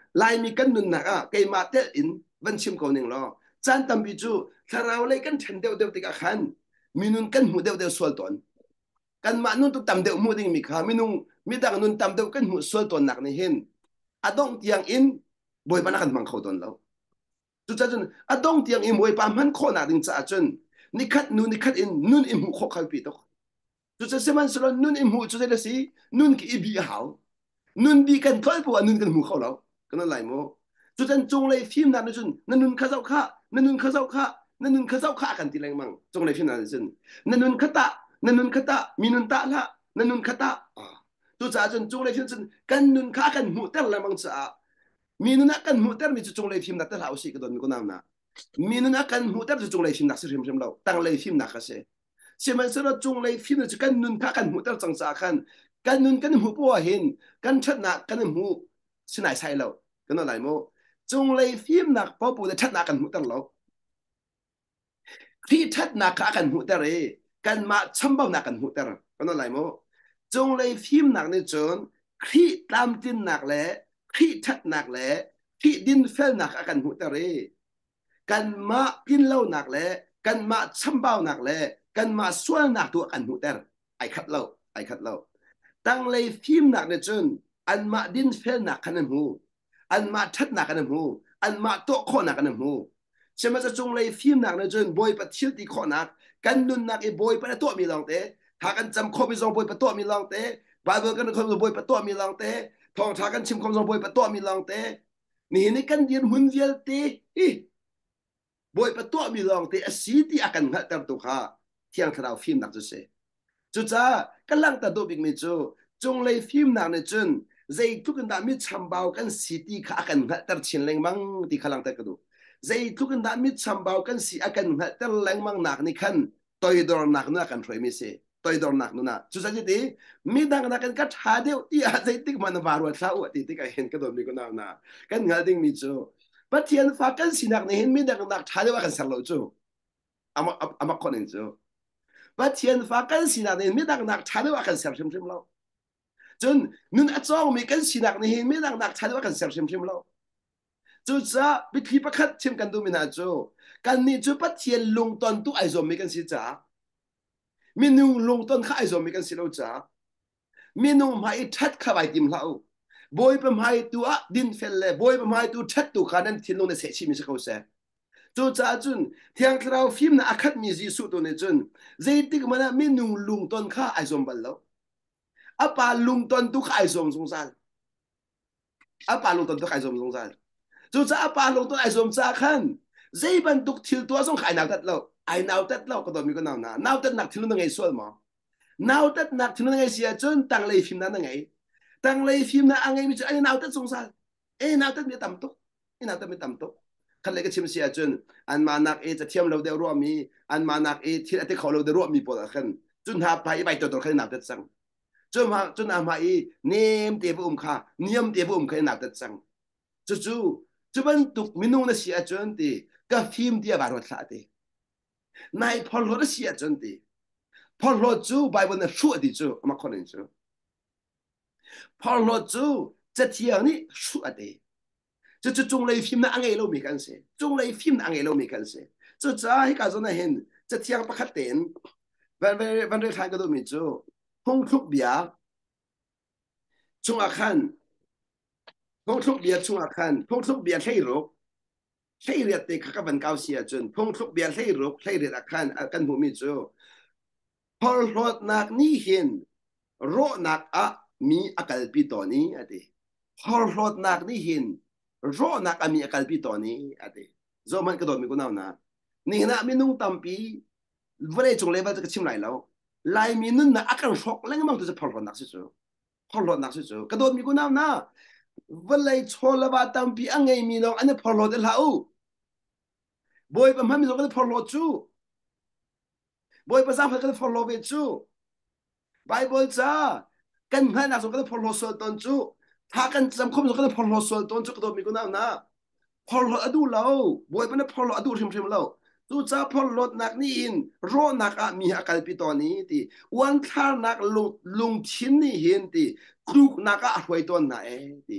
ลายมีกันนุนนักอ่ะเกมาเตอินวันชิมเขาหนึ่งล้อจันตัมบิจูถ้าเราเลยกันเฉนเดียวเดียวติกาขันมีนุนกันหูเดียวเดียวส่วนตนกันมานุนตุตัมเดียวมูดิ้งมีขามีนุงมีดังนุนตัมเดียวกันหูส่วนตนหนักในเห็นอดองเตียงอินบอยปนักกันมังเขาตนแล้วจุดจ้าจนอดองเตียงอินบอยปามันโคนักดิ้งจ้าจนนี่คัดนุนนี่คัดอินนุนอิมหูโคเขาปีตกจุดจ้าเสมันสลนุนอิมหูจุดจ้าเลยสินุนกีอีบีหาวนุนบีกันทอยปัวนุนกันหูเขาแล้วกันนั่นไหลโมจุดจ้าจงเลยฟิล์มนั้นจนนั่นนุนข้าเจ้าข้านั่นนุนข้าเจ้าข้านั่นนุนข้าเจ้าข้ากันทีแรงมั่งจงเลยฟิล์มนั้นจนนั่นนุนข้าตานั่นนุนข้าตามีนุนตาละนั่นนุนข้าตาจุดจ้าจนจงเลยฟิล์มจนกันนุนข้ากันหูแต่ละมั่งจ้ามีนุนกันหูแต่มีจุดจงเลยฟิล์มนั้นแต่ละเอาสิก็โดนมีคนน้ำนะมีนุนกันหูแต่จุดจงเลยฟิล์มนักสิริมชิมเราตั้งเลยฟิล์มนักก็เสียเชื่อมันสระจงเลยฟิล์มจะกันนุนข้ากันหูแต่จังจ้ากันกันนุนกันหูปัวเห็นกันชัดหนักกันหูสิไหนใช่เรากันอะไรโมจงเลยฟิล์มนักพอปูจะชัดหนักกันหูแต่เราที่ชัดหนักกันหูแต่เรกันมาชั่มเบาหนักกันหูแต่เรากันอะไรโมจงเลยฟิล์มนักในจนที่ตามดินหนักแหละที่ชัดหนักแหละที่ดินเฟลหนักกันหูแต่เรกันมากินเหล้าหนักแหละกันมาชั่มเบาหนักแหละกันมาส่วนหนักตัวกันหูแต่ไอ้ขัดเหล้าไอ้ขัดเหล้าตั้งเลยฟิล์มหนักในจนอันมาดินเฟลหนักกันหูอันมาชัดหนักกันหูอันมาโตโคหนักกันหูใช่ไหมจะจงเลยฟิล์มหนักในจนบอยปะเที่ยวตีโคหนักกันนุนหนักไอ้บอยปะตัวมีลองเตะหากันจำข้อมีลองบอยปะตัวมีลองเตะบาเบอร์กันคนบอยปะตัวมีลองเตะทองทากันชิมคำลองบอยปะตัวมีลองเตะนี่นี่กันยืนหุ่นเวียลเตะบอยปะตัวมีลองเตะสีที่อากันหัดตามตัวข้าเที่ยงคราวฟิล์มหนักจะเสจุดจ้ากันลังตัดตัวบิ๊กมิจูจงเลยฟิล์มหนักในจนใจทุกคนดามิชำเบากันสีที่ข้ากันหัดตัดชินแรงมังที่ขลังตัดกระดูใจทุกคนดามิชำเบากันสีอากันหัดตัดแรงมังหนักนี่ขันตัวดอนหนักนู่นกันช่วยไม่เสียตัวดอนหนักนู่นนะจุดจ้าจีมีดังนักกันกัดหาเดียวที่อาใจติ๊กมันบาร์วัดเท้าที่ติ๊กเห็นกระโดดมีคนเอาหน้ากันงาดิ้งมิจูปัจเจียนฟ้ากันสีหนักนี่เห็นมีดังนักหาเดียวกันสลายจูอามาอามาคนเองจูว่าเทียนฟ้ากันสีนักเนี่ยไม่ดังนักชาด้วยว่ากันเสียบชิมชิมเราจนนุ่นอาจารย์มีกันสีนักเนี่ยไม่ดังนักชาด้วยว่ากันเสียบชิมชิมเราจุดจ้าวิธีประคัดชิมกันดูมินาจูกันนี่จูปัจเทียนลงตอนตู้ไอโซมีกันสีจ้ามีนุ่งลงตอนข้าไอโซมีกันสีเราจ้ามีนุ่งหมายชัดข้าไปติมเราบอยเป็นหมายตัวดินเฟลเล่บอยเป็นหมายตัวชัดตัวขานั้นที่ลงในเสชิมิสเขาเสียจุดจ้าจุนเที่ยงเราฟิล์มน่ะอาคัดมีจีสุตัวนี้จุนใจติกมันมีนุ่งลุงตอนข้าไอซอมบัลแล้วอาปาลุงตอนตุกไอซอมสงสารอาปาลุงตอนตุกไอซอมสงสารจุดจ้าอาปาลุงตอนไอซอมจ้าขันใจบันตุกทิลตัวสงขายนาวตัดแล้วไอนาวตัดแล้วก็ต้องมีก็นาวนะนาวตัดหนักทิลนั่งไงส่วนมั้งนาวตัดหนักทิลนั่งไงเสียจนตั้งเลยฟิล์มนั้นนั่งไงตั้งเลยฟิล์มนั้นอังไงมีจุดไอนาวตัดสงสารไอนาวตัดมีต่ำตุกไอนาวตัดมีต่ำตุกขันเลยก็ชิมเสียจนอันมานักเอจะเทียมเราเดือดร้อนมีอันมานักเอที่ที่เขาเราเดือดร้อนมีปวดขันจนหาไปไปตัวตัวขันหนักตัดสังจนมาจนอามาอีเนียมเตียบอุ้มข้าเนียมเตียบอุ้มขันหนักตัดสังจู่ๆจะเป็นตุกมินุนเสียจนตีก็ฟิล์มเตียบารวดขาตีนายพอลโลเสียจนตีพอลโลจู่ไปบนนั้นชั่วดีจู่มาคนนึงจู่พอลโลจู่จะเที่ยวนี่ชั่วดี这这中类 film 那安个都没干事，中类 film 那安个都没干事。这咋还搞着那hen？这天不开电，วันวันวันเรื่องทางก็ต้องมีจูพงทุกเบียช่วงอาคารพงทุกเบียช่วงอาคารพงทุกเบียใช่หรอใช่เรียดติข้ากันเก้าเสียจนพงทุกเบียใช่หรอใช่เรียดอาคารอาการหูมีจูพอรถนักนี่เห็นรถนักอะมีอาการปีตัวนี้อะดิพอรถนักนี่เห็นรอนักอามีอาการปีตัวนี้อะไรโจมันก็โดนมีคนเอานะนี่นะมีนุ่งตัมปีวันนี้จงเลยว่าจะชิมไรแล้วลายมีนุ่นนะอาการช็อกแล้วก็มันตัวจะพอรนักสิจูพอรนักสิจูก็โดนมีคนเอานะวันนี้โชว์ละบาตัมปีอังไงมีน้องอันนี้พอรเดลาอูบอยเป็นมันมีน้องก็พอรจูบอยภาษาพม่าก็พอรเวจูไบเบิลจ้ากันให้นักสงฆ์ก็พอรสวดตนจูถ้ากันจำคมสงฆ์พอรสวดตนจูก็โดนมีคนเอานะพอลอดูเราบอยเป็นพอลอดูชิมชิมเราตูจ้าพอลอนักนี่อินรอนักอะมีอาการปีตอนนี้ตีวันท่านักลุงลุงชินนี่เห็นตีครูนักอะหวยตัวไหนตี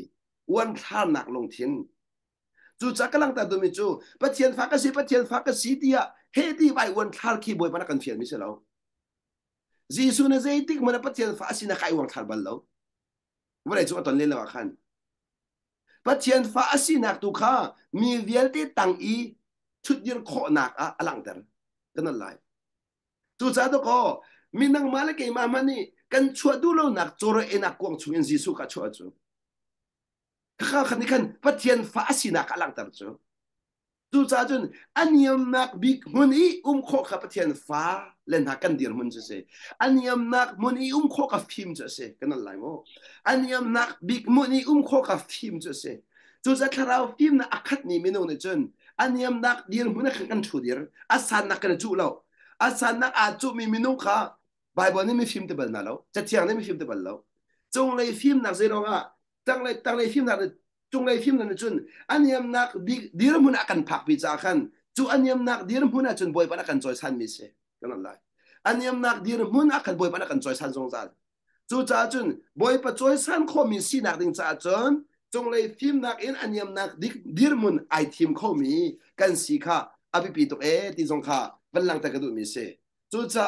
วันท่าหนักลงทิ้งจู่จักกำลังแต่ดูมิจูปะเทียนฟ้าก็สีปะเทียนฟ้าก็สีเดียเฮดีไปวันท่าขี้บอยมันกันเทียนไม่ใช่เหรอจีซูนะเจติกมันปะเทียนฟ้าสีนักไอวันท่าบัลโลวันไหนจู่ตอนเล่นแล้วกันปะเทียนฟ้าสีนักตุข้ามีเวลที่ตั้งอีชุดยืนโคนักอะอลังเตอร์กันนั่นแหละจู่จ้าตุก็มีนังมาเลกมามันนี่กันชัวดูโลนักโจรเอนักกวงชงยินจีซูกัชัวจูข้าขันนี่ขันปะเทียนฟ้าสีนักอลังเตอร์จูจู่จ้าจนอันยมนักบิ๊กมุนีอุ้มโคกับปะเทียนฟ้าเล่นหักกันเดียร์มุนจะเสอันยมนักมุนีอุ้มโคกับฟิล์มจะเสกันนั่นแหละโมอันยมนักบิ๊กมุนีอุ้มโคกับฟิล์มจะเสจู่จ้าคราวฟิล์มนักขัดนี่ไม่นู่นจนอันยมนักเดียร์มุนขันกันชูเดียร์อาสานนักกันจู่เราอาสานนักอาจูมีมินุข้าไบเบิลนี่มีฟิล์มเตเบิลนะเราจะเที่ยงนี่มีฟิล์มเตเบิลเราจงเลยฟิล์มนักเซรองอ่ะตั้งเลยตั้งเลยฟิล์มนักจงเลยฟิล์มนักจนอันยมนักบิ๊กเดียร์มุนอากันพักพิจารณ์จู่อันยมนักเดียร์มุนอาจนบอยปนักกันจอยสันมิเสกันนั่นแหละอันยมนักเดียร์มุนอากันบอยปนักกันจอยสันสงสารจู่จ้าจนบอยปจอยสันข้อมีสีนักดิ่งจ้าจนจงเลยฟิล์มนักอินอันยมนักดิเดียร์มุนไอทีมข้อมีกันสีข้าอภิปีตุเอที่สงข้าวันหลังตะกระดูมิเสจู่จ้า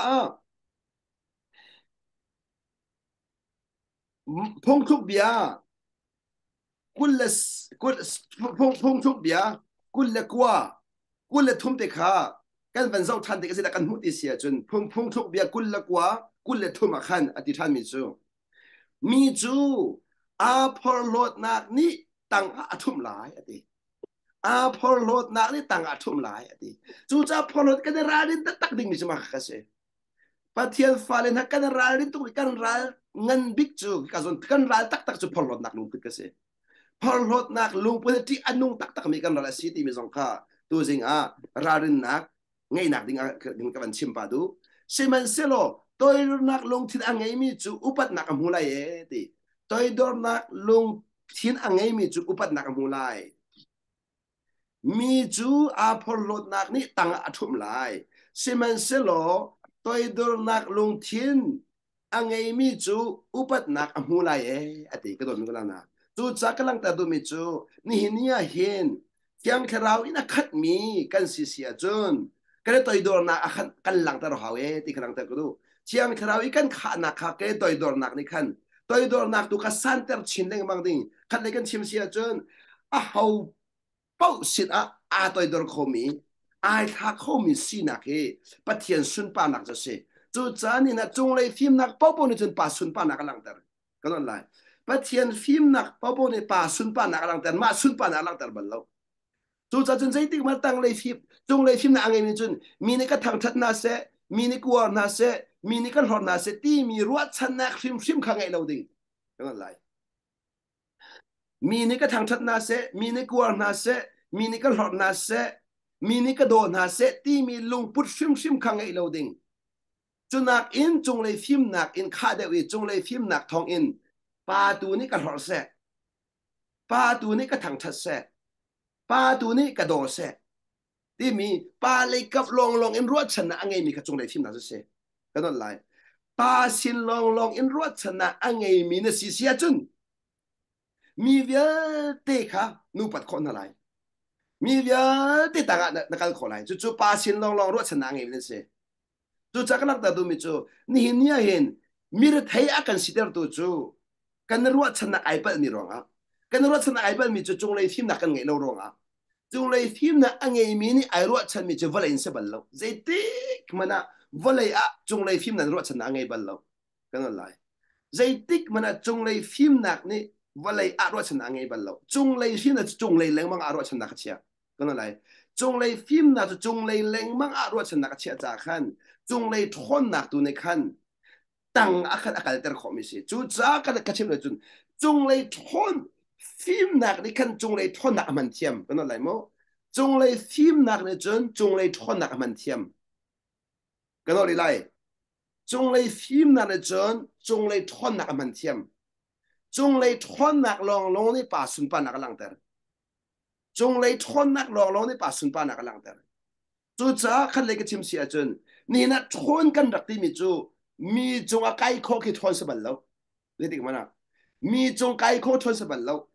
พงทุกเบียกุลกุลพงพงทุกเบียกุลกว่ากุลทุ่มเตขากันวันเสาร์ทันเด็กเสด็จกันหุติเสียจนพงพงทุกเบียกุลกว่ากุลทุ่มขันอธิษฐานมิจูมีจูอาพอลโลดนักนี้ตั้งอาทุ่มหลายอดีอาพอลโลดนักนี้ตั้งอาทุ่มหลายอดีจูจ้าพอลโลดกันราลินตักดิ่งมิจมาคัสเซปะเทียนฟาเลนฮักกันราลินตุกกันราเงินบิ๊กจูกันส่วนกันราตักตักจูพอลโลดนักลุงขึ้นกันเซพอลโลดนักลุงเพื่อที่อนุงตักตักมีกันราสิที่มีสงข้าตัวจริงอ่ะราลินนักไงนักดิ่งดิ่งกันชิมปาดูเซมันเซโลตัวนักลงที่อังไงมีจูอุปัตนักมูลายเอติตัวดอนักลงที่อังไงมีจูอุปัตนักมูลายมีจูอาพอลโลดนักนี่ตั้งอัฐุมลายเซมันเซโลตัวดอนักลงที่อังไงมีจูอุปัตนักมูลายเออติก็โดนกันแล้วนะจูจักกำลังแต่ดูมีจูนี่เนี่ยเห็นยังแค่เราอินักขัดมีกันสิเสียจนก็เลยตัวดอนักขันกันหลังแต่เราหาเอติกำลังแต่ก็ดูเชียงคราวอีกันขานักขาเกยตัวดอนักนี่ขันตัวดอนักตุกสันเตอร์ชินเด้งบางดิ่งขันเลยกันชิมเสียจนอ่ะเขาเป้าสิอ่ะอาตัวดอคมีไอ้ท่าเขามีสีนักเอปะเทียนสุนปานักจะเสจู่จ้านี่นะจงเลยฟิล์มนักป้าปนจนป่าสุนปานักกำลังเตอร์ก็นั่นแหละปะเทียนฟิล์มนักป้าปนป่าสุนปานักกำลังเตอร์มาสุนปานักกำลังเตอร์บัลลังจู่จ้าจนใจติมาตั้งเลยฟิล์มจงเลยฟิล์มนักอะไรนี่จนมีนี่ก็ทางทัดนาเสมีนี่กวานาเสมีนี่กันหอนาเสตีมีรัวชันนักฟิมฟิมข้างไงเราดิ่งนั่นแหละมีนี่ก็ทางทัดนาเสมีนี่กวานาเสมีนี่กันหอนาเสมีนี่ก็โดนนาเสตีมีลุงพุทฟิมฟิมข้างไงเราดิ่งจนนักอินจงเลยฟิมนักอินข้าเดวิจงเลยฟิมนักทองอินปาตูนี่ก็หอเสปาตูนี่ก็ทางทัดเสปาตูนี่ก็โดเสที่มีปาเลยกับลองลองอินรัวชนะไงมีขจงเลยฟิมนักเสก็นั่นแหละปาสินลองลองอินรัวชนะไงมีนสิเสียจนมีเวเตค่ะนูปัดคนอะไรมีเวเตต่างนักการขออะไรจู่ๆปาสินลองลองรัวชนะไงมีนเสียจู่จากนั้นแต่ดูมิจูนี่เนี่ยเห็นมีรถไทยอาการสิเดอร์ตัวจู่กันรัวชนะไอเปิลมีรองอ่ะกันรัวชนะไอเปิลมีจู่จงเลยฟิมนักกันไงเรารองอ่ะจงเลยฟิมนักไงมีนี่ไอรัวชันมีจู่วอลเลนเซบัลล์ใจติกมันอ่ะวอลเลยอ่ะจงเลยฟิล์มนั้นรวดชนะไงบัลลังกันอะไรใจติกมันอ่ะจงเลยฟิล์มนักนี่วอลเลยอ่ะรวดชนะไงบัลลังจงเลยฟิล์มนั้นจงเลยแรงมังอ่ะรวดชนะกันเชียกันอะไรจงเลยฟิล์มนั้นจงเลยแรงมังอ่ะรวดชนะกันเชียจากขันจงเลยทนนักตัวในขันตั้งอาการอาการเตอร์คอมิสิจู่จากกันกระชิมเลยจุนจงเลยทนฟิล์มนักในขันจงเลยทนนักมันเทียมกันอะไรมั้งจงเลยฟิล์มนักในจุนจงเลยทนนักมันเทียมกันอะไรไล่จงเลยฟิล์มนั่นจนจงเลยทอนนักมันเทียมจงเลยทอนนักลองลงนี่ป่าสุนปานักลังเตอร์จงเลยทอนนักลองลงนี่ป่าสุนปานักลังเตอร์จู่จ้าขันเลยก็ชิมเสียจนนี่นะทอนกันรักที่มีจู่มีจงอาไก่โคกิทอนสบัลแล้วเรียกมันนะมีจงไก่โคทอนสบัลแล้ว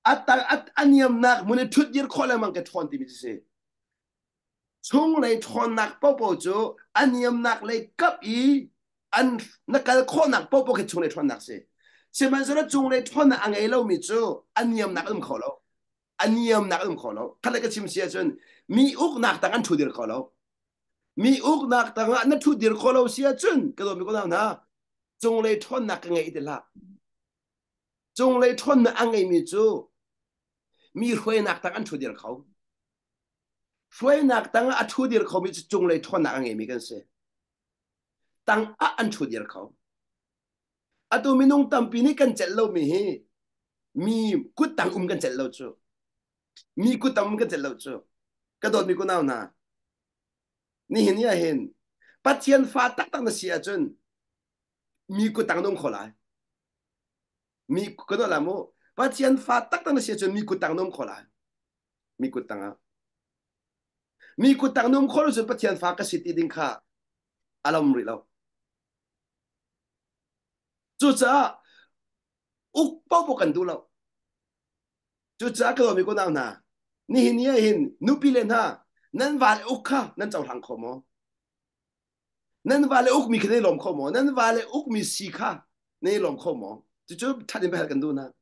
atang at aniam nak mune thut dir khola mang ke thon ti mi se chung lei thon nak po po chu aniam nak lei kap i an nakal kho nak po po ke chung lei thon nak se se man so chung lei thon na ang ei lo mi chu aniam nak um kho lo aniam nak um kho lo khala ka chim sia chun mi uk nak tang an thu dir kho lo mi uk nak tang an thu dir kho lo sia chun ka do mi ko na na chung lei thon nak ngai de la chung lei thon na ang ei mi chu mi hoi nak tang an thu dir kho hoi nak tang a thu dir kho mi chu chung lei thon na ang ei mi kan se tang a an thu dir kho atu mi nung tam pi ni kan chel lo mi hi mi kut tang um kan chel lo chu mi kut tang um kan chel lo chu ka do mi ko na na ni hin ya hin pathian fa tak tak na sia chun mi kut tang nong kho lai mi ko do la mo pathian fa tak tak na sia chun mi kut tang nong kho lai mi kut tang a mi kut tang nong kho lo chun pathian fa ka sit ding kha alam ri lo chu cha uk pau po kan du lo chu cha ka do mi ko na na ni hin ya hin nu pi len ha nan vale uk kha nan chau thang kho mo nan vale uk mi kene lom kho mo nan vale uk mi si kha nei lom kho mo chu chu tha din ba kan du na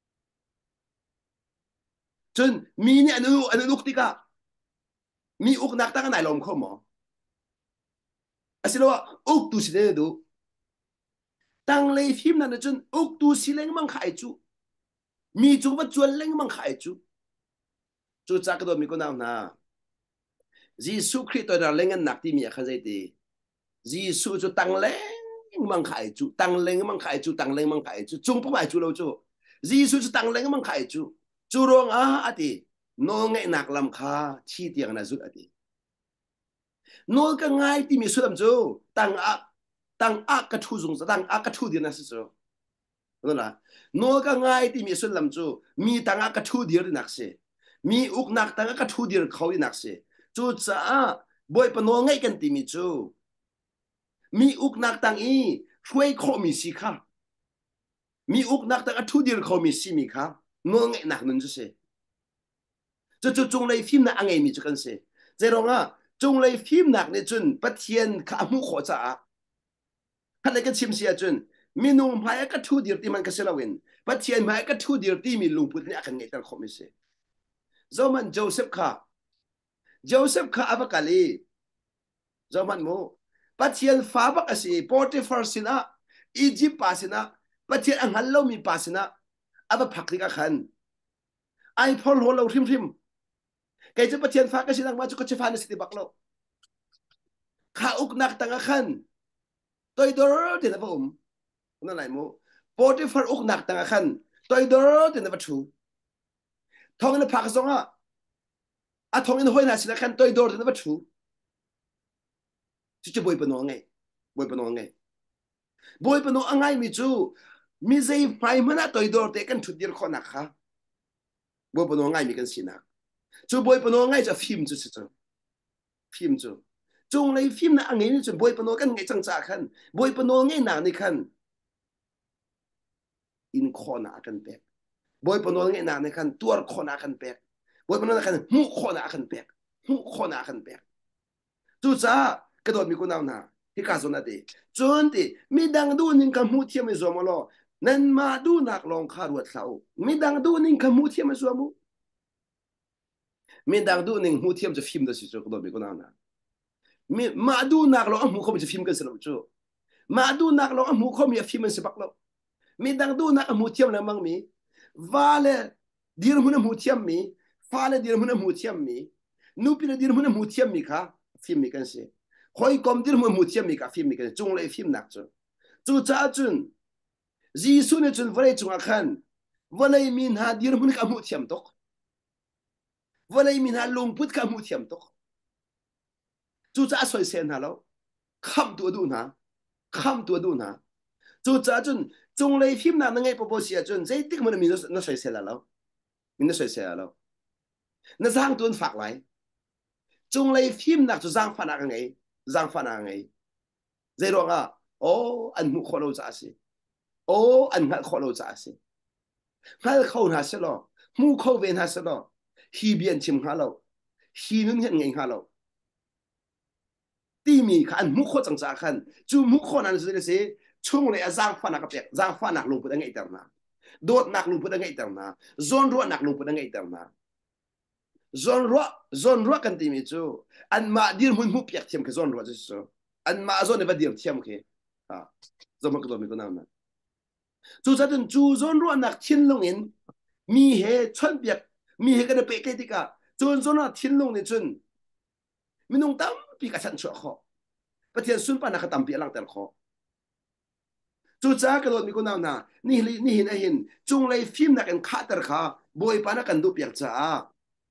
chun mi ni anu anu uk ti ka mi uk nak ta ka nai lom kho mo asilo uk tu si ne du tang lei phim na chun uk tu si leng mang khai chu mi chu ba chuan leng mang khai chu chu cha ka do mi ko na na Giêsu Christ tôi là lên anh nạp đi miệng khai dây thì Giêsu cho tăng lên mang khai chú tăng lên mang khai chú tăng lên mang khai chú chung không phải chú đâu chú Giêsu cho tăng lên mang khai chú chú rong à à thì nó ngay nạc làm kha chi tiền là rút à thì nó cái ngay thì mình suy làm chú tăng à tăng à cái thu dùng tăng à cái thu tiền là sao đúng là nó cái ngay thì mình suy làm chú mi tăng à cái thu tiền là nạc se mi uk nạc tăng à cái thu tiền khâu đi nạc se chú cha boy pa no ngay kan ti mi chu mi uk nak tang i hoi kho mi si kha mi uk nak tang a thu dir kho mi si mi kha no ngay nak nun chu se chu chu chung lei phim na angai mi chu kan se zero nga chung lei phim nak ne chun pathian kha mu kho cha kha le ka chim sia chun mi nung phai ka thu dir ti man ka se lawin pathian mai ka thu dir ti mi lungput ni akan ngai tar kho mi se zoman Joseph kha Joseph kha avakali zaman mo pathian fa bak asi Potiphar sina Egypt pasina pathian anghal lo mi pasina ava phakri ka khan ai phol holo rim rim kai je pathian fa ka sinang ma chu ka chefan sti baklo kha uk nak tanga khan toy dor de na bom na lai mo Potiphar uk nak tanga khan toy dor de na bathu thong na phak zonga a thong in hoi na sina khan toy dor de na bathu chứ chứ bồi bận ngay bồi bận ngay bồi bận ngay mi chú mi dây phải mà na tôi đồ để cần chút điểm khó nạc ha bồi bận ngay mi cần xin nạc chú bồi bận ngay cho phim chú chú phim chú chung lấy phim na anh ấy chú bồi bận cần ngay chẳng trả khăn bồi bận ngay nào này khăn in khó nạc cần bẹt bồi bận ngay nào này khăn tuar khó nạc cần bẹt bồi bận ngay khăn mu khó nạc cần bẹt mu khó nạc cần bẹt chú cha cái đó mình cũng nào na thì cả số này đi chuẩn thì mình đang đu những cái mưu thiêm rồi mà lo nên mà đu nạc lòng khá ruột sao mình đang đu những cái mưu thiêm rồi mà mình đang đu những mưu thiêm cho phim đó chứ cái đó mình cũng nào na mình mà đu nạc lòng mưu không cho phim cái gì đâu chứ mà đu nạc lòng mưu không cho phim cái gì bạc đâu mình đang đu nạc mưu thiêm là mang mi vale dir muốn mưu thiêm mi vale dir muốn mưu thiêm mi nupi dir muốn mưu thiêm mi cả phim mi cái gì khoi kom dir mo mutiam mi ka phim mi ka chung le phim nak chu chu cha chun Giêsu ne chun vale chung khan vale min ha dir mun ka mutiam tok vale min ha lung put ka mutiam tok chu cha soi sen ha lo kham tu du na kham tu du na chu cha chun chung le phim na ngai po po sia chun zai tik mo mi no soi sen la lo mi no soi sen la lo na sang tun phak lai chung le phim nak chu sang pha na ka ngai giang phan à ngay dây rồi à ô anh mua khó lâu giá xí ô anh ngắt khó lâu giá xí ngắt khâu nào xí lo mu khâu ven ha sa lo hi bian chim ha lo hi nun hiện ngay ha lo ti mi khan mu kho chang cha khan chu mu kho nan se se chung le azang fa na ka pek zang fa nak lu pu da ngai tar na dot nak lu pu da ngai tar na zon ro nak lu pu da ngai tar na zon ro zon ro kan ti mi chu an ma dir mun mu pek thiam ka zon ro chu an ma zon ne ba dir thiam ke ha zo ma ko mi ko na na chu cha den chu zon ro nak chin long in mi he chon pek mi he ka de pe ke ti ka zon zon na chin long ni chun mi nong tam pi ka chan chu kho pa thian sun pa na ka tam pi lang tel kho chu cha ka lo mi ko na na ni ni hin a hin chung lei phim na kan kha tar kha boy pa na kan du pek cha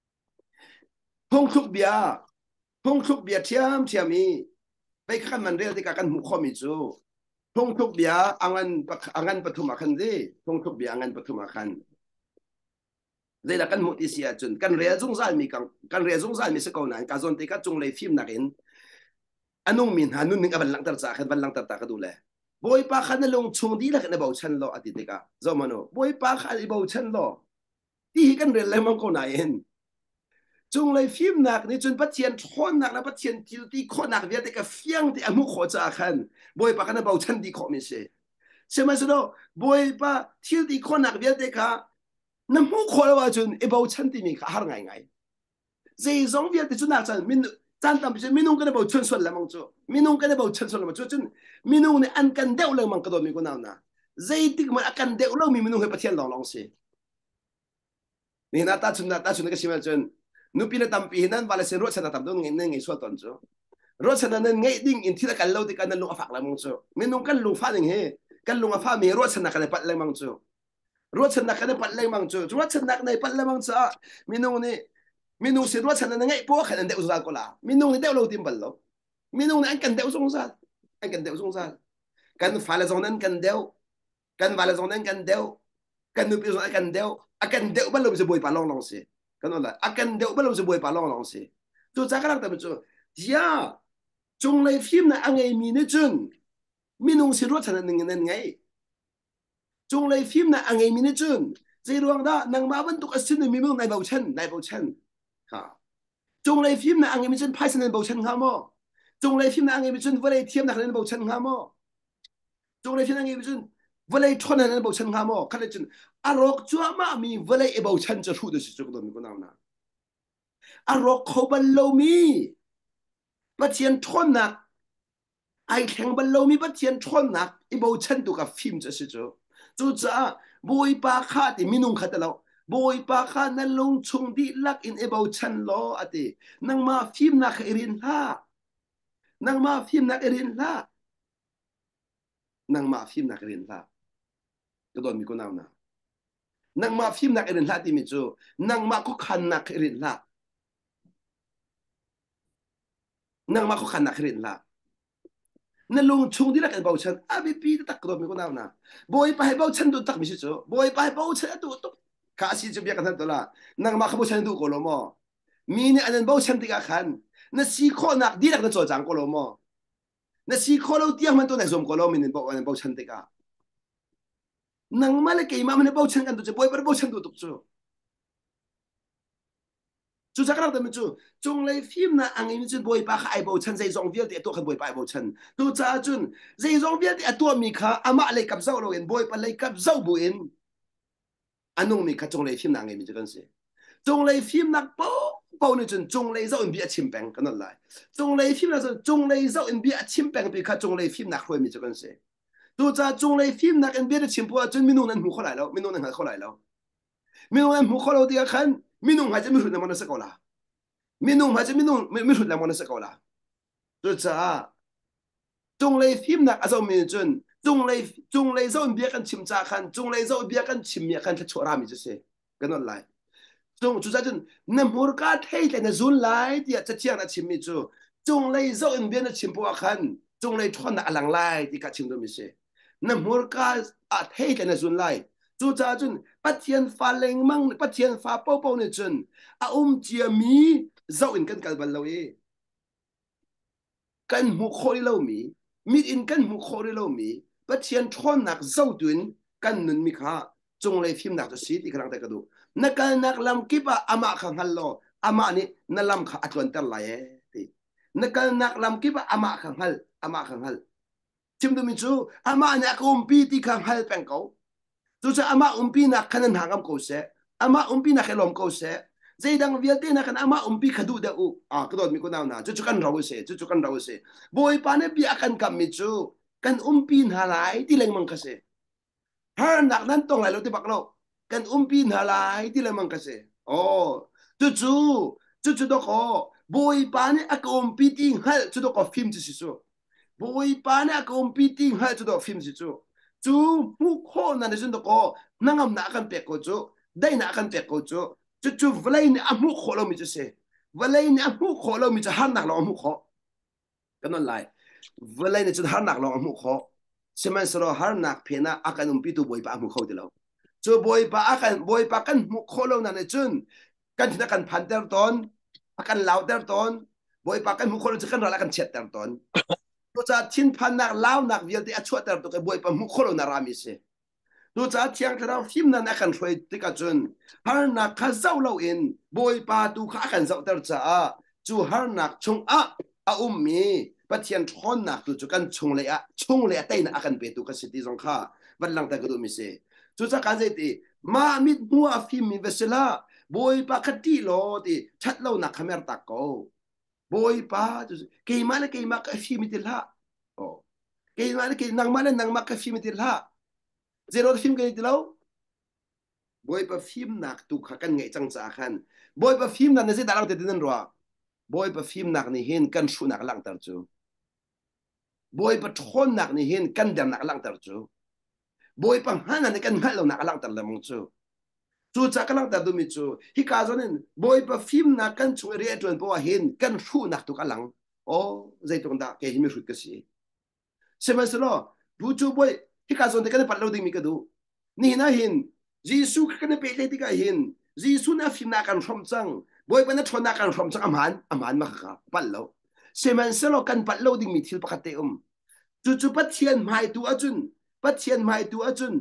hong thuk bia hong thuk bia thiam thiam miไปขันมันเรียกที่การหุกข้อมิจูทงทุกเบียอังันอังันปฐุมขันดิทงทุกเบียอังันปฐุมขันเลยละกันมุติเสียจนกันเรียจงใจมีกันกันเรียจงใจมีสกาวนั้นการจนที่ก็จงเลยฟิล์มนักเห็นอันนุ่งมินหันนุ่งนึงกับบัลลังก์ตาจากบัลลังก์ตาตาก็ดูแลบอยปาขันลงชงดีละกันในบ่าวชันโลอดีตกะจอมโนบอยปาขันในบ่าวชันโลที่กันเรียนเลยมันก็ไหนเห็นจงเลยฟิล์มหนักในจนปัจเจียนทนหนักแล้วปัจเจียนที่ที่ข้อหนักเวียดแต่ก็เฟี้ยงที่อมุขจะขันบอยปากันในบ่าวชันที่ข้อมิเช่ใช่ไหมสุดบอยปาที่ที่ข้อหนักเวียดแต่ก็น้ำมุขแล้วว่าจนไอ้บ่าวชันที่มีขาหายไงเจ้าสองเวียดแต่จนหนักจนมินจันทร์ไม่ใช่มินุ่งกันในบ่าวชันส่วนละมังจูมินุ่งกันในบ่าวชันส่วนละมังจูจนมินุ่งในอันกันเดาเลยมังกระโดดมีคนเอาหน้าเจ้าที่มันอันกันเดาเรามีมินุ่งให้ปัจเจียนลองลองสินี่นะตาจุนนะตาจุนก็ใช่ไหมจนนุปีนตั้มปีนั้นวันละเซนรถชนะตั้มต้องเงินเงินส่วนตนจูรถชนะนั้นเงินดิ่งอินที่ละกันเราที่กันนั้นลุงอาฝักละมังจูมินุ่งกันลุงฟ้าหนึ่งเฮกันลุงอาฟ้ามีรถชนะกันในปัดเลยมังจูรถชนะกันในปัดเลยมังจูรถชนะในปัดเลยมังจูมินุ่งนี่มินุ่งเสียรถชนะนั้นเงินพวกขันเดอุสานก็ละมินุ่งนี่เดาเราติมบัลโลมินุ่งนี่อันกันเดอุสงสารอันกันเดอุสงสารกันฟ้าละจงนั้นกันเดากันฟ้าละจงนั้นกันเดากันนุปีจงนั้นกันเดาอันกันเดาบัลโลจะบ่อยปาลองลองสิกันนั่นแหละอาการเดียวไม่รู้จะบ่อยปาลองลองสิตัวจากนั้นแต่เป็นจู่ยาจงเลยฟิล์มนะอังไงมีเนี่ยจนมีนุ่งสิรถชนะหนึ่งนั่นไงจงเลยฟิล์มนะอังไงมีเนี่ยจนใจรวงด้านางมาวันตุกสิ่งมีมึงในเบาชันในเบาชันค่ะจงเลยฟิล์มนะอังไงมีจนพายสนในเบาชันข้ามอจงเลยฟิล์มนะอังไงมีจนวันเลยเทียมนักในเบาชันข้ามอจงเลยฟิล์มนะอังไงมีจนวันเลยทนในเบาชันข้ามอขั้นจนอารมณ์จัวมามีวันเลยเบาชันจะรู้ด้วยสิจุกตัวมีคนเอาหน้าอารมณ์เขาบรรลุมีปัจเจียนทนหนักไอแข็งบรรลุมีปัจเจียนทนหนักไอเบาชันตัวกับฟิล์มจะสิจุจุจ้าบอยปาขาดมินุงขัดแล้วบอยปาขาดนั่นลงชงดีลักอินไอเบาชันล้ออตินังมาฟิล์มนักเอรินล่านังมาฟิล์มนักเอรินล่านังมาฟิล์มนักเอรินล่าก็โดนมีคนเอาหน้านังมาฟิล์มนักเอรินล่าที่มิจูนังมาก็ขันนักเอรินล่านังมาเขาขันนักเรียนละนั่นลงชงที่รักกันเบาชันอาบีปีตักกระโดดมีคนเอาหน้าบอยไปเบาชันตัวตักมิชิโจบอยไปเบาชันตัวตุ๊กข้าสิจะเบียกันทั้งตัวละนังมาเขาเบาชันตัวโกลโมมีเนี่ยอันนั้นเบาชันที่กขันนั่นสีข้อนักดีรักกันโจจังโกลโมนั่นสีข้อเราเตี้ยมันตัวไหนสมโกลโมมีเนี่ยเบาอันนั้นเบาชันที่กะนังมาเลยกี่มามันเนี่ยเบาชันกันตัวจะบอยไปเบาชันตัวตุ๊กโจจู่จากนั้นแต่ไม่จู่จงเลยฟิล์มนะอันนี้มันจะบ่อยปากไอ้บ่าวชันใจจงเวียดที่ตัวขันบ่อยปากไอ้บ่าวชันตัวจ้าจุนใจจงเวียดที่ตัวมีข้าอามาเลยกับเจ้าเราเองบ่อยปากเลยกับเจ้าบุญอันนู้นมีข้าจงเลยฟิล์มนะอันนี้มันจะกันสิจงเลยฟิล์มนะเป้าเป้าเนี่ยจุนจงเลยเจ้าอินเบียชิมแปงกันนั่นแหละจงเลยฟิล์มนะจุนจงเลยเจ้าอินเบียชิมแปงไปข้าจงเลยฟิล์มนะครวยมีจะกันสิตัวจ้าจงเลยฟิล์มนะอินเบีย的ชิมปัวจนมินุ่งนั้นหูเขาไหลแล้วมินุ่งนั้นหาเขาไหลแล้วมินุ่งนั้นหูเขาเราเดียขันมินุ่งหายใจไม่ถึงน้ำมันสักเอาละมินุ่งหายใจมินุ่งไม่ไม่ถึงน้ำมันสักเอาละตัวจ้าจงเลยฟิล์มนักอาจจะมีจนจงเลยจงเลยเจ้าอินเบียกันชิมจ้าขันจงเลยเจ้าอินเบียกันชิมเมียกันแค่ชั่วรามีจะเสกันนั่นแหละจงจู่จ้าจนน้ำหัวกาเทแต่ในจุนไหลเดียจะเที่ยงนะชิมมีจู่จงเลยเจ้าอินเบียนชิมปัวขันจงเลยทอนหลังไหลที่กัดชิมตัวมีเสน้ำหัวกาอาเทแต่ในจุนไหลจู่จ้าจนปัจเจียนฟ้าเล็งมั่งปัจเจียนฟ้าเป้าเป้าในจนอาอุ้มเจียมีเจ้าอินกันกันบัลเราเอกันหูโคดิเรามีมีอินกันหูโคดิเรามีปัจเจียนทอนหนักเจ้าตุนกันนุนมีข้าจงเลยฟิล์มหนักจะสีที่กำลังแต่กระดู nakal nak lam kipa ama khang hallo ama ni nalam kha atwan tar la ye ti nakal nak lam kipa ama khang hal ama khang hal chim du mi chu ama ni akum pi ti khang hal peng ko chu cha ama umpi na khanan hangam ko se ama umpi na khelom ko se zai dang vial te na kan ama umpi khadu da u a ka dot mi ko na na chu chu kan raw se chu chu kan raw se boy pa ne pi akan kam mi chu kan umpi na lai ti leng mang ka se har nak nan tong lai lo ti bak lo kan umpi na lai ti leng mang ka se oh chu chu chu chu do ko boy pa ne akom pi ti hal chu do ko phim chi si su boy pa ne akom pi ti hal chu do phim si chu chú mu kho na ne jun ko nangam na kan pe ko chu dai na kan pe ko chu chu chu vlei ni amu kho lo mi chu se vlei ni amu kho lo mi chu han nak lo amu kho kan non lai vlei ni chu han nak lo amu kho seman sro har nak pe na akan um pi tu boy pa amu kho de lo chu boy pa akan boy pa kan mu kho lo na ne chun kan thina kan phan ter ton akan lau ter ton boy pa kan mu kho lo chu kan ra kan chet ter ton tu cha thin phan nak lau nak vial ti achua ter to ke boy pa mu kho lo na ra mi se tu cha thiang thara phim na na kan throi ti ka chun har nak kha zau lo in boy pa tu kha kan zau ter cha chu har nak chung a a um mi pathian thon nak tu chu kan chung le a chung le tai na akan pe tu ka siti jong kha van lang ta ka du mi se chu cha kan zai ti ma mit mua phim mi vesela boy pa khati lo ti chat lo nak khamer tak ko boy pa ke mala ke ma ka phim ti la oh ke mala ke nang mala nang ma ka phim ti la zero phim ke ti lo boy pa phim nak tu kha kan ngai chang cha khan boy pa phim na ne se dalang te tin ro boy pa phim nak ni hin kan shu nak lang tar chu boy pa thon nak ni hin kan dam nak lang tar chu boy pa han na ne kan ngal lo nak lang tar lamong chu chu cha ka lang tar du mi chu hi ka zonen boy pa phim na kan chu re tron po hin kan shu nak tu ka lang o zai tong da ke hi mi shut ka si se ma slo bu chu boy hi ka zon de kan pa lo ding mi ka du ni na hin jisu ka kan pe le ti ka hin jisu na phim na kan shom chang boy pa na thon na kan shom chang amhan amhan ma kha pa lo se man slo kan pa lo ding mi thil pa te um chu chu pa thian mai tu ajun pa thian mai tu ajun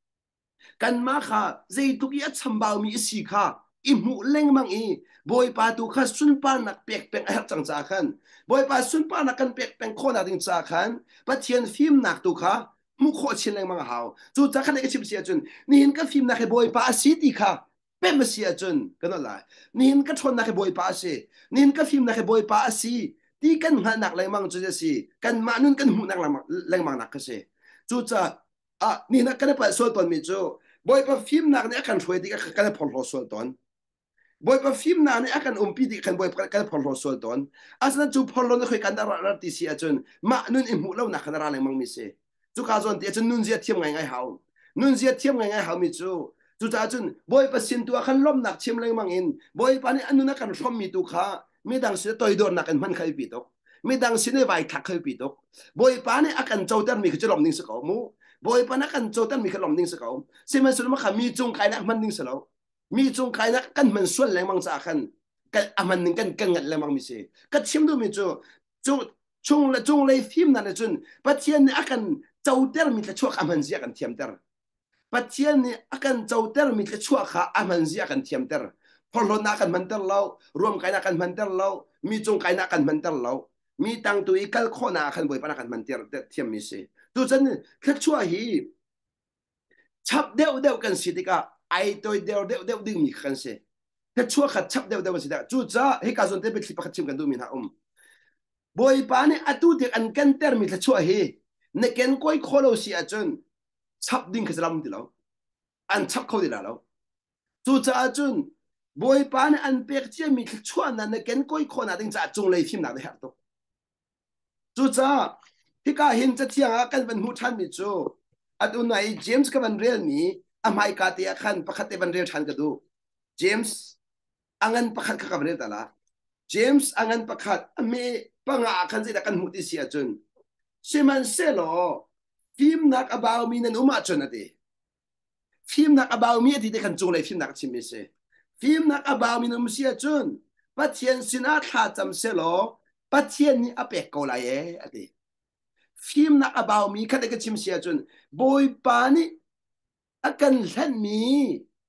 kan ma kha zai tu ki chambao mi si kha i mu leng mang i boy pa tu kha sun pa nak pek pek a chang cha khan boy pa sun pa nak kan pek pek kho na ding cha khan pa thian phim nak tu kha mu kho chin leng mang hao chu cha khan ke chim sia chun ni hin ka phim na ke boy pa si ti kha pe ma sia chun kan la ni hin ka thon na ke boy pa si ni hin ka phim na ke boy pa si ti kan ha nak leng mang chu si kan ma nun kan hu nak leng mang nak ka se chu cha a ni na kan pa so ton mi chu boy pa phim nak ne kan thoi ti ka kan phol ho so ton boy pa phim na ne akan umpi ti kan boy kan phol ho so ton asna chu phol lo ne khoi kan da ra ti sia chun ma nun i mu lo na kan ra leng mang mi se chu ka zon ti chun nun zia thiam ngai ngai hau nun zia thiam ngai ngai hau mi chu chu cha chun boy pa sin tu khan lom nak chim leng mang in boy pa ni anu na kan shom mi tu kha mi dang se toy dor na kan man khai pi tok mi dang se ne vai thak khai pi tok boy pa ni akan chau tan mi khulom ning se ko mu boy pa na kan chau tan mi khulom ning se ko se man sul ma kha mi chung kai nak man ning se lo mi chung kai nak kan man suan leng mang cha khan kan aman ning kan kan ngat leng mang mi se ka chim du mi chu chu chung la chung lei phim na na chun pa thian ni akan chau ter mi tla chuak aman zia kan thiam ter pa thian ni akan chau ter mi tla chuak kha aman zia kan thiam ter phol na kan man ter lo rom kai na kan man ter lo mi chung kai na kan man ter lo mi tang tu ikal kho na kan boy pa na kan man ter thiam mi se tu chan kha chua hi chap deu deu kan si ti ka ai toi deu deu deu ding mi kan se kha chua kha chap deu deu si da chu cha hi ka zon te be clip kha chim kan du mi na um boy pa ni atu te an kan ter mi kha chua hi ne ken koi kholo si a chun chap ding khazram ti lo an chap kho di la lo chu cha chun boy pa ni an pek che mi kha chua na ne ken koi kho na ding cha chung lei phim na de ha to chu cha hi ka hin cha thiang a kan ban hu than mi chu atu nai James ka ban real mi a mai ka te khan pakhat te ban real than ka du James angan pakhat ka ka real ta la James angan pakhat ame panga khan se da kan hu ti sia chun seman selo phim nak about mi nan uma chun ati phim nak about mi ati te kan chung lei phim nak chim mi se phim nak about mi nan sia chun pathian sina tha cham selo pathian ni apek ko la ye ati phim nak about mi kha te ka chim sia chun boy pa ni akan hlan mi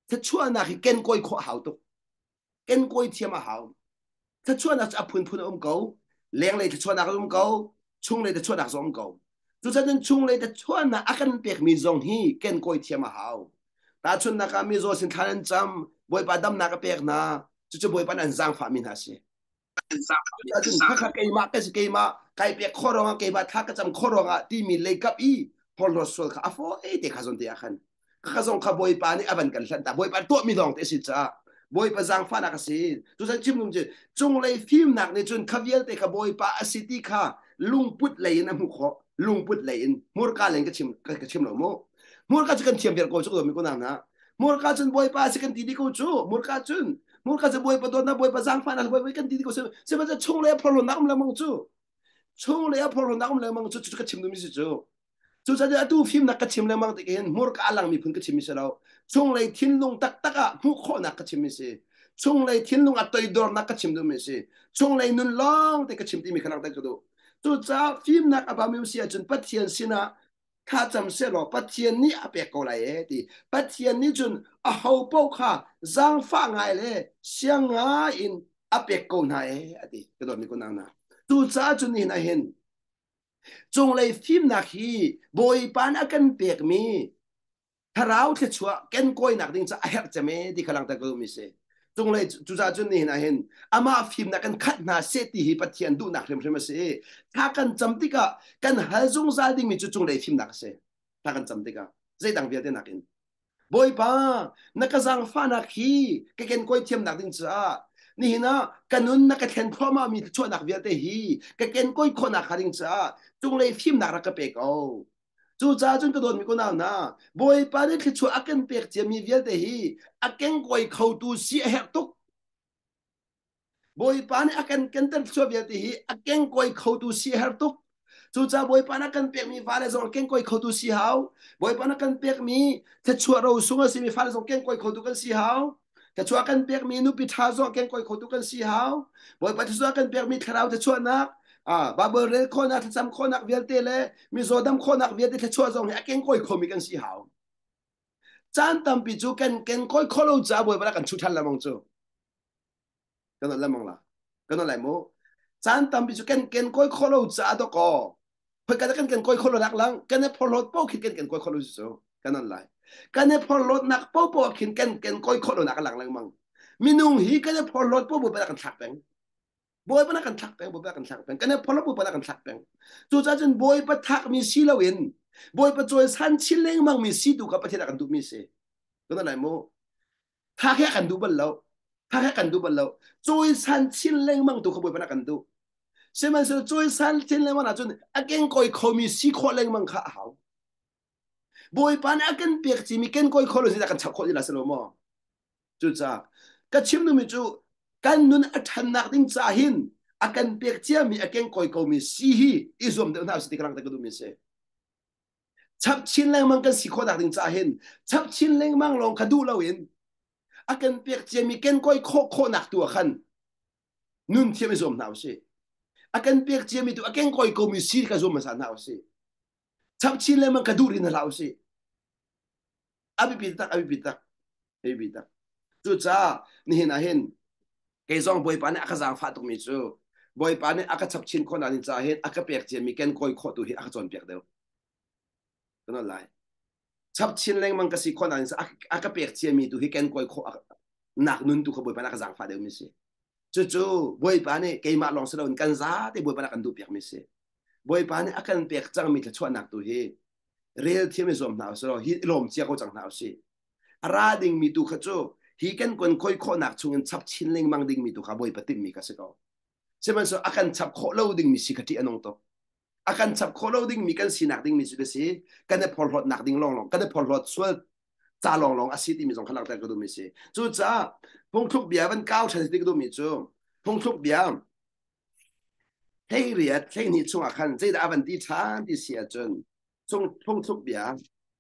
ถ้าชั่วนักเก่งก้อยขวหาวตุกเก่งก้อยเทียมหาวถ้าชั่วนักจะพูนพูนอมเกาเลี้ยงเลยถ้าชั่วนักอมเกาชุ่งเลยถ้าชั่วนักอมเกาจุดจะนั้นชุ่งเลยถ้าชั่วนักอากันเปียกมีจงฮีเก่งก้อยเทียมหาวแต่ชั่วนักมีจงสินทานันจำบอยปาดำนักเปียกนะจุดจะบอยปานันจังฝ่ามินหาเสอาจารย์ถ้าข้าเกยมาเกสเกยมาใครเปียกขอร้องเกยมาถ้าก็จำขอร้องที่มีเลกับอีพอรถสวนข้าฟอเอเด็กข้าสนเดียขันข้าสนข้าบอยปานี่อบันกันสันแต่บอยปาตัวมีดองเตสิจ้าบอยปาจังฟ้านักสิทุกท่านชิมนุ่มจีจงเลยฟิล์มหนักในจนข้าเวียลเตข้าบอยปาสิติข้าลุงพุดเลยนะมุขลุงพุดเลยมูร์กาเลงก็ชิมก็ชิมหลงโมมูร์กาจะกันชิมเบียร์โกจุกตัวมีคนนั้นนะมูร์กาจนบอยปาสิกันตีดีโกจูมูร์กาจนมูร์กาจะบอยปาตัวนั้นบอยปาจังฟ้านักบอยปากันตีดีโกจูเสมันจะชงเลยพอลนักมันละมังจูชงเลยพอลนักมันละมังจูจุดก็ชิมนุ่มสิจูจุดจะดูฟิล์มนักก็ชิมเลยมังติเห็นมูร์กาลังมีพุ่นก็ชิมมิสเราชงเลยทิ้งลงตักตักอะมุขนักก็ชิมมิสชงเลยทิ้งลงอัตยดอร์นักก็ชิมดูมิสชงเลยนุนล่องแต่ก็ชิมที่มีขนาดแต่ก็ดูจุดจะฟิล์มนักอบามิวเสียจนปัจเจียนสินะข้าจำเสียหรอปัจเจียนนี้อาเปกอะไรเอดีปัจเจียนนี้จนอาเฮาเป้าข้าจังฟังไงเลยเสียงไงอินอาเปกโกนไงเอดีก็โดนมีคนนั่งนะจุดจะจนนี่นะเห็นจงเลยฟิล์มนักฮีบอยปานอากันเปียกมีถ้าเราเที่ชัวเก่งก้อยนักดิ้งจะเฮร์จะไม่ดีขลังตะกุมิเสจงเลยจุดจนนี่นะเห็นอามาฟิล์มนักกันขัดนาเสตีฮีปัทเทียนดูนักเรียมเรียมเสถ้ากันจำติกะกันหาจงซาดิ้งมีจุดจงเลยฟิล์มนักเสถ้ากันจำติกะใจดังเบียดนักเห็นบอยปานักจังฟ้านักฮีเก่งก้อยเทียมนักดิ้งจ้านี่นะกันนุนนักเทียนพ่อมามีชัวนักเบียดฮีเก่งก้อยคนนักฮาดิ้งจ้าจงเลยฟิล์มนักรักเปกเอาจู่จ้าจนกระโดดมีคนเอาหน้าบอยปานี่คือชัวอักเกนเปียกเจียมีเวียดเฮีอักเกนกวยเข้าตูเสียเหตุกบอยปานี่อักเกนกันเตอร์ชัวเวียดเฮีอักเกนกวยเข้าตูเสียเหตุกจู่จ้าบอยปานักกันเปียกมีฟ้าเลยส่งอักเกนกวยเข้าตูเสียหาวบอยปานักกันเปียกมีถ้าชัวเราสูงสิมีฟ้าเลยส่งอักเกนกวยเข้าตูกันเสียหาวถ้าชัวกันเปียกมีนุปิทาส่งอักเกนกวยเข้าตูกันเสียหาวบอยปาที่ชัวกันเปียกมีคราวถ้าชัวนักอ่าบาเบอร์เรคนนักทำคนนักเวียดเตเลยมีโซดัมคนนักเวียดเตชัวส่งให้เก่งก้อยคมีกันสีหาวจานตำปิจูกันเก่งก้อยคนเราจะบ่อยเวลากันชุดทันละมงจูกันนั่นละมงละกันนั่นแหละโมจานตำปิจูกันเก่งก้อยคนเราจะดอกเพื่อกันกันเก่งก้อยคนเรานักลังกันเนี่ยพอรถโป๊กินกันเก่งก้อยคนเราจูกันนั่นแหละกันเนี่ยพอรถนักโป๊โป๊กินกันเก่งก้อยคนเรานักลังลังมังมินุ่งฮีกันเนี่ยพอรถโป๊บ่อยเวลากันทักแบงบอยปนักกันทักแปงบอยปนักกันทักแปงกันเนี่ยพอเราบอยปนักกันทักแปงจู่จ้าจนบอยปทักมีสีละเวนบอยปจอยสันชิเลงมังมีสีดูกับประเทศกันดูมีเสก็นั่นแหละโมทักแค่กันดูบัลเราทักแค่กันดูบัลเราจอยสันชิเลงมังดูกับบอยปนักกันดูใช่ไหมสิจอยสันชิเลงมังนะจนอาเก่งก้อยเขามีสีโคเลงมังข้าเขาบอยปนักกันเปียกจีมีเก่งก้อยเขาเลยสิกันชักคนที่ละสโลโมจู่จ้าก็ชิมนูมิจูกันนุนอัฐนักดิ้งจ่าหินอากันเปียกเจียมีอาเก่งคอยเขามีสีฮีอิสมเดินหน้าสติกรังตะกดูมิเสชับชินแรงมังกันสีโคดักดิ้งจ่าหินชับชินแรงมังลองคดูเราเห็นอากันเปียกเจียมีเก่งคอยโคโคนักตัวขันนุนเทียมอิสมหนาวเสอากันเปียกเจียมีตัวอาเก่งคอยเขามีสีกระซมมาสานหนาวเสชับชินแรงมังคดูรินหนาวเสอภิปิตักอภิปิตักอภิปิตักจุดจ้านี่เห็นนะเห็นเกยซองบอยปานเนี่ยอาจารย์ฟาตุมิจูบอยปานเนี่ยอาจจะชับชินคนนั้นจะเห็นอาจจะเปียกเจียมีเกณฑ์คอยขอตัวเห็นอาจจะจนเปียกเดียวก็นั่นแหละชับชินแรงมันก็สิคนนั้นจะอาจจะเปียกเจียมีตัวเห็นเกณฑ์คอยขอหนักนุ่นตัวเขาบอยปานอาจารย์ฟาเดียวมิสิจู่ๆบอยปานเนี่ยเกยมาลองสลอนกันซาแต่บอยปานอาจจะดูเปียกมิสิบอยปานเนี่ยอาจจะเปียกจังมีแต่ชวนหนักตัวเห็นเรียลที่ไม่สมหนาวสลอฮิลมเจียเขาจังหนาวสิราดิ่งมีตัวเขาจู่ฮีกันคนคอยขอหนักชงเงินชับชินเล็งมังดิ่งมีตัวขบวยปฏิมมีกันสักเอาใช่ไหมส่วนอาการชับโคเลวดิ่งมีสิกติอันนงโตอาการชับโคเลวดิ่งมีกันสีหนักดิ่งมีสิกติกันเนี่ยพอลหดหนักดิ่งลองลองกันเนี่ยพอลหดส่วนจ่าลองลองอาศิติมีสองขนาดแต่ก็ดูมีสิจู่จ้าพงทุกเบียมันก้าวชันติก็ดูมีจู่พงทุกเบียเฮียเรียดเฮียนี่ช่วงอาการใจดาวันที่ชาที่เสียจนช่วงพงทุกเบีย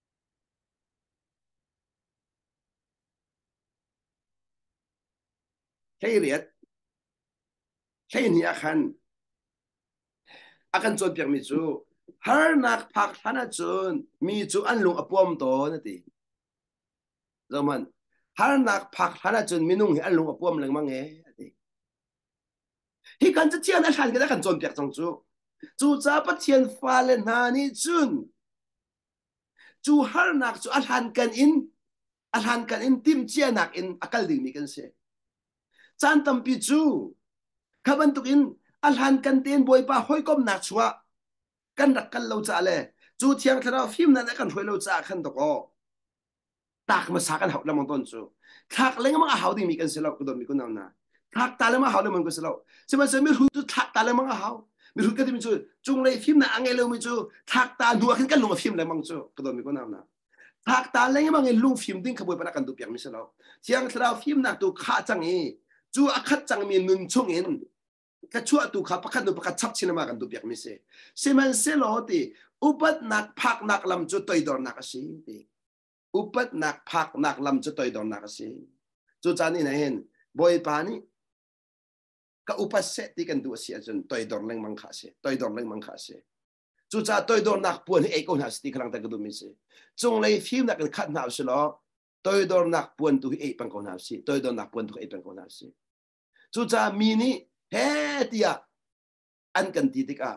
เฮียเรียดเฮียนี่อาการอาการจนเปียกมีจู่ฮาร์นักพักท่านจนมีจู่อันลงอปวมโตนั่นทีเรามัน har nak phak hana chun minung hi alung apom leng mang e hi kan chian a than ka kan chon piak chang chu chu cha pathian fa le na ni chun chu har nak chu a than kan in a than kan in tim chia nak in akal ding mi kan se chan tam pi chu khaban tuk in a than kan ten boy pa hoi kom nak chua kan rak kan lo cha le chu thiang thara phim na kan hoi lo cha khan to ko tak ma sa kan hau lamang ton chu thak leng ma hau ding mi kan se lo ko do mi ko na na thak ta le ma hau le man ko se lo se ma se mi hu tu thak ta le ma hau mi hu ka ti mi chu chung le phim na ange lo mi chu thak ta nu khan kan lo phim le mang chu ko do mi ko na na thak ta leng ma nge lung phim ding khboi pa na kan du piang mi se lo thiang thara phim na tu kha chang e chu akhat chang mi nun chung in ka chu tu kha pakhat nu pakhat chap china ma kan du piang mi se se man se lo ti upat nak phak nak lam chu toi dor nak si ti upat nak phak nak lam chu toi dor nak si chu chani na hen boy pa ni ka upat se ti kan du si chun toi dor leng mang kha se toi dor leng mang kha se chu cha toi dor nak puan e ko na sti khlang ta ka du mi se chung lei phim nak kan khat na se lo toi dor nak puan tu e pang ko na si toi dor nak puan tu e pang ko na si chu cha mi ni he tia an kan ti tik a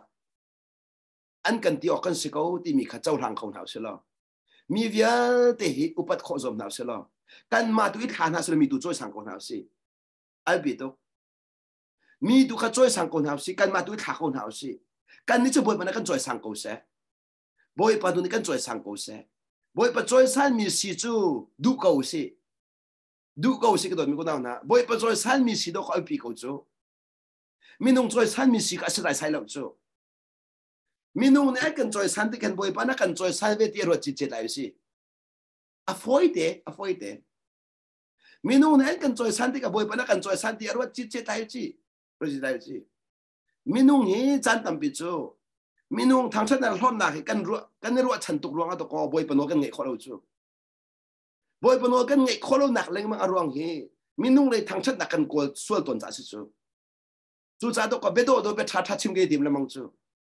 an kan ti o kan se ko ti mi kha chau rang khong hau se lo mi vial te hi upat kho zom hau se lo kan ma tu it khan ha se mi tu choi sang ko hau si al bi to mi tu kha choi sang ko hau si kan ma tu it kha ko hau si kan ni chu boy pa na kan choi sang ko se boy pa tu ni kan choi sang ko se boy pa choi san mi si chu du ko si du ko si ka do mi ko na na boy pa choi san mi si do ko al pi ko chu minung choi san mi si ka sai sai lo chu minung ne kan choi san ti kan boy pa na kan choi san ve ti ro chi che lai si a foi te a foi te minung ne kan choi san ti ka boy pa na kan choi san ti ro chi che lai chi ro chi lai chi minung hi chan tam pi chu minung thang chan na hlom na kan ro kan ro chan tuk ro nga to ko boy pa no kan nge kho lo chu boy pa no kan nge kho lo nak leng ma arwang hi minung le thang chan na kan ko sual ton cha si chu chu cha to ko be do do be tha tha chim ge dim la mang chu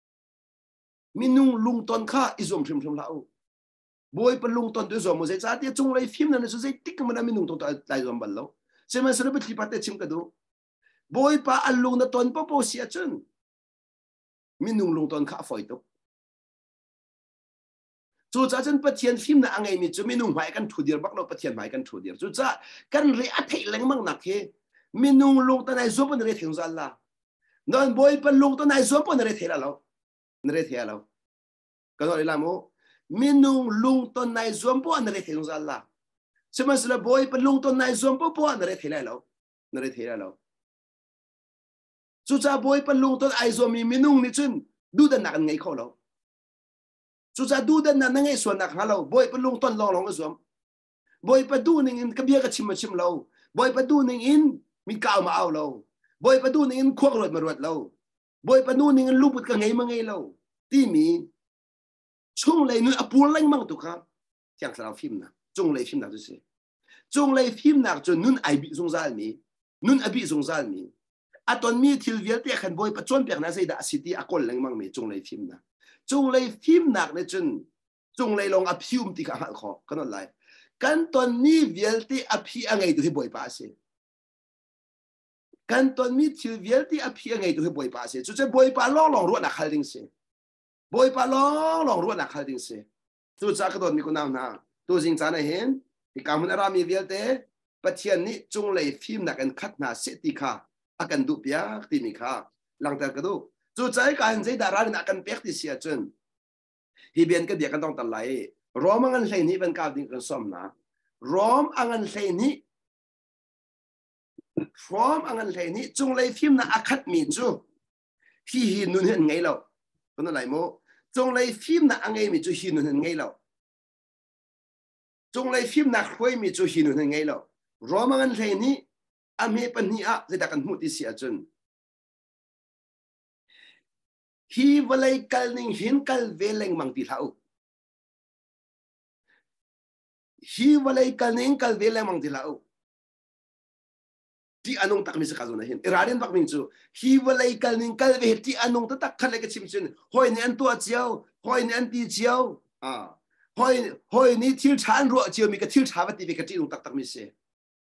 minung lung ton kha izom phim phim la o boy pa lung ton tu zo mo se cha ti chung lai phim na na su se tik ma na minung ton tai zom bal lo se ma se be thli pa te chim ka du boy pa alung na ton po po si a chun minung lung ton kha foi to chu cha chen pathian phim na angai mi chu minung mai kan thu dir bak lo pathian mai kan thu dir chu cha kan re a thei leng mang nak he minung lung ta nai zo pon re thing zal la non boy pa lung ta nai zo pon re thei la lo re thei la ka no la mo minung lung ta nai zo pon re thei zal la se ma se la boy pa lung ta nai zo pon pon re thei la lo re thei la lo chu cha boy pa lung ta ai zo mi minung ni chun du da nak ngai kho lo chu cha du da na ngai so nak ha lo boy pa lung ton long long zo boy pa du ning in ka bia ka chim chim lo boy pa du ning in mi ka ma au lo boy pa du ning in khok rot ma rot lo boy pa du ning in lu put ka ngai ma ngai lo ti mi chung le nu apur leng mang tu kha chang sa phim na chung le phim na tu se chung le phim na chu nun ai bi zung zal mi nun abi zung zal mi aton mi thil vial te khan boy pa chon pek na sei da city akol leng mang mi chung le phim na chung le phim na ne chun chung le long a phium ti ka ha kho kan lai kan ton mi vial te a phi angai tu boy pa se kan ton mi thil vial te a phi angai tu boy pa se chu che boy pa long long ro na khal ding se boy pa long long ro na khal ding se chu cha ka don mi ko na na tu jing cha na hen ti ka mun ara mi vial te pathian ni chung le phim na kan khat na se ti kha akan du pia ti mi kha lang ta ka du chu chai kan zai da ra na kan pek ti sia chun hi bian ka dia kan tong ta lai rom angan hlei ni ban ka ding kan som na rom angan hlei ni rom angan hlei ni chung le phim na akhat mi chu hi hi nun hen ngai lo kan lai mo chung le phim na angai mi chu hi nun hen ngai lo chung le phim na khoi mi chu hi nun hen ngai lo rom angan hlei ni a me pan ni a zai da kan mu ti sia chun hi valai kal ning hin kal veleng mang ti thau hi valai kal ning kal veleng mang ti thau ti anong tak mi sa kazo na hin irarin bak min chu hi valai kal ning kal ve ti anong ta tak khale ka chim chun hoi ni an tu a chiao hoi ni an ti chiao a hoi hoi ni thil chan ro chiao mi ka thil cha ba ti ve ka ti nong tak tak mi se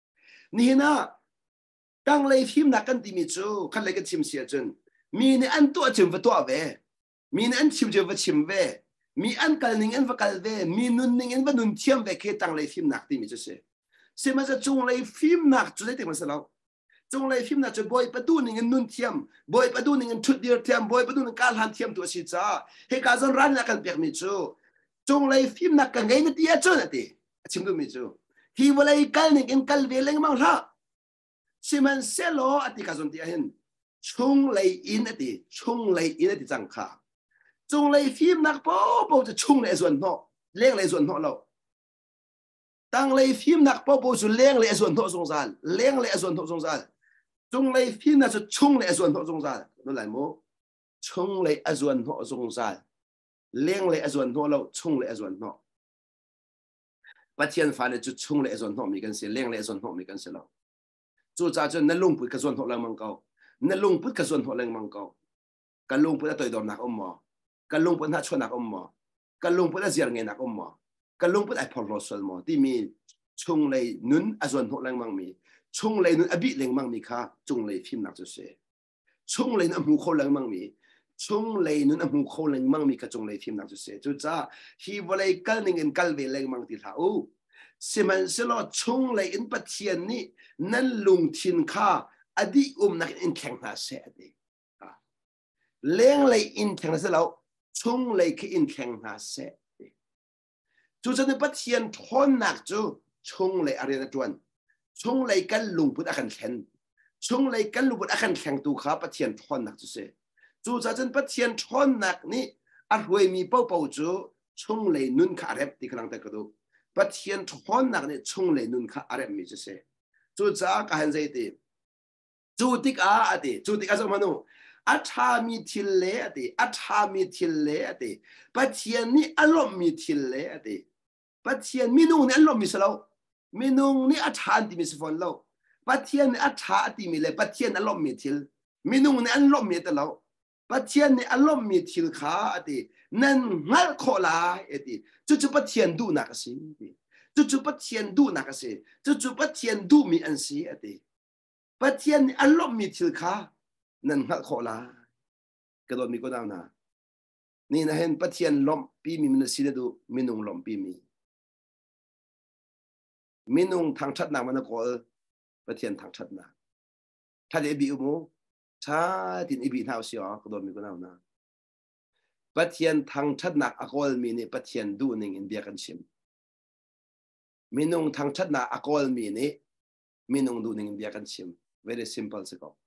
นี่นะตั้งเลยฟิล์มนักกันที่มีจูขันเลยกันชิมเสียจนมีในอันตัวชิมวัตัวเวมีในอันชิมเจวัชิมเวมีอันกันหนึ่งอันวักันเวมีนุนหนึ่งอันวันนุนเทียมเวเคตั้งเลยฟิล์มนักที่มีจูเสียเสียมันจะจงเลยฟิล์มนักจุดได้ถึงมันสลาวจงเลยฟิล์มนักจะบอยประตูหนึ่งอันนุนเทียมบอยประตูหนึ่งอันชุดเดียวเทียมบอยประตูหนึ่งการหันเทียมตัวชิจ้าให้การสันรันนักกันเปียกมีจูจงเลยฟิล์มนักกันไงนั่นที่จุดนั่นที่ชิมดูมีจูที่วันเลยกันหนึ่งอันกันเวลเลยมั้งล่ะสิมันเซโลอติกาจนที่เห็นช่วงเลยอินอติช่วงเลยอินอติจังค่ะจงเลยฟิล์มนักป๊อปจะช่วงเลยส่วนหนอเลี้ยงเลยส่วนหนอเราตั้งเลยฟิล์มนักป๊อปจะเลี้ยงเลยส่วนหนอสงสารเลี้ยงเลยส่วนหนอสงสารจงเลยฟิล์มนักจะช่วงเลยส่วนหนอสงสารนั่นแหละโมช่วงเลยส่วนหนอสงสารเลี้ยงเลยส่วนหนอเราช่วงเลยส่วนหนอปัจจัยฟ้าเนี่ยจะช่วงเลยส่วนหนอมีกันเสียเลี้ยงเลยส่วนหนอมีกันเสียเราจู่จ้าจนนั่นลุงพูดกระส่วนหัวแรงมังเก่านั่นลุงพูดกระส่วนหัวแรงมังเก่ากันลุงพูดตัวดอมหนักอมหมอกันลุงพูดหน้าชวนหนักอมหมอกันลุงพูดเสียงเงินหนักอมหมอกันลุงพูดไอ้พอลโรสลหมอที่มีช่วงเลยนุนอส่วนหัวแรงมังมีช่วงเลยนุนอบิแรงมังมีค่ะช่วงเลยฟิล์มหนักจะเสียช่วงเลยนุนหูโคแรงมังมีช่วงเลยนุนหูโคแรงมังมีกับช่วงเลยฟิล์มหนักจะเสียจู่จ้าฮีวเลยกันหนึ่งเงินกันเวแรงมังติดหาอู้สิมันสลอช่วงเลยอินปัจเจียนนี่นั่นลุงทินข้าอดีอุ้มนักอินแข่งหาเสียดีเลี้ยงเลยอินแข่งหาเสียแล้วช่วงเลยคืออินแข่งหาเสียจู่จะในปัจเจียนทอนหนักจู่ช่วงเลยอะไรนะจวนช่วงเลยกันลุงพุทธอาการแข่งช่วงเลยกันลุงพุทธอาการแข่งตัวข้าปัจเจียนทอนหนักจู่เสียจู่จะจนปัจเจียนทอนหนักนี่อาจวยมีเป้าเป้าจู่ช่วงเลยนุ่นขาเร็บที่กำลังแต่กระดูปัจเจียนทอนหนักนี่ช่วงเลยนุ่นขาอะไรมีจู่เสียจู่จ้าการใจดีจู่ติกอาอดีจู่ติกอาสมนุอัฐามีทิลเลอดีอัฐามีทิลเลอดีปัจเจียนนี่อารมณ์มีทิลเลอดีปัจเจียนมีนุ่งนี่อารมณ์มีสลาวมีนุ่งนี่อัฐานที่มีสฟอนลาวปัจเจียนนี่อัฐาที่มีเลยปัจเจียนอารมณ์มีทิลมีนุ่งนี่อารมณ์มีตะลาวปัจเจียนนี่อารมณ์มีทิลขาอดีนั่นงัลโคลาอดีจู่จู่ปัจเจียนดูนักสิจู่จู่ปัจเจียนดูนักสิจู่จู่ปัจเจียนดูมีอันสิอดีปัจเจียนอารมณ์มีทิลขานั่นงัลโคลากระโดดมีก็ดาวนะนี่นะเห็นปัจเจียนลมปีมีมันสิเดดูมีนุ่งลมปีมีมีนุ่งทางชัดหนักมันก็ปัจเจียนทางชัดหนักถ้าเดี๋ยวบีอุโมถ้าดินอีบีเท่าเสียกระโดดมีก็ดาวนะปัจเจียนทางชัดหนักอากอลมีนี่ปัจเจียนดูหนึ่งอินเดียกันชิมมีนุ่งทางชัดหนักอากอลมีนี่มีนุ่งดูหนึ่งอินเดียกันชิม very simple สิครับ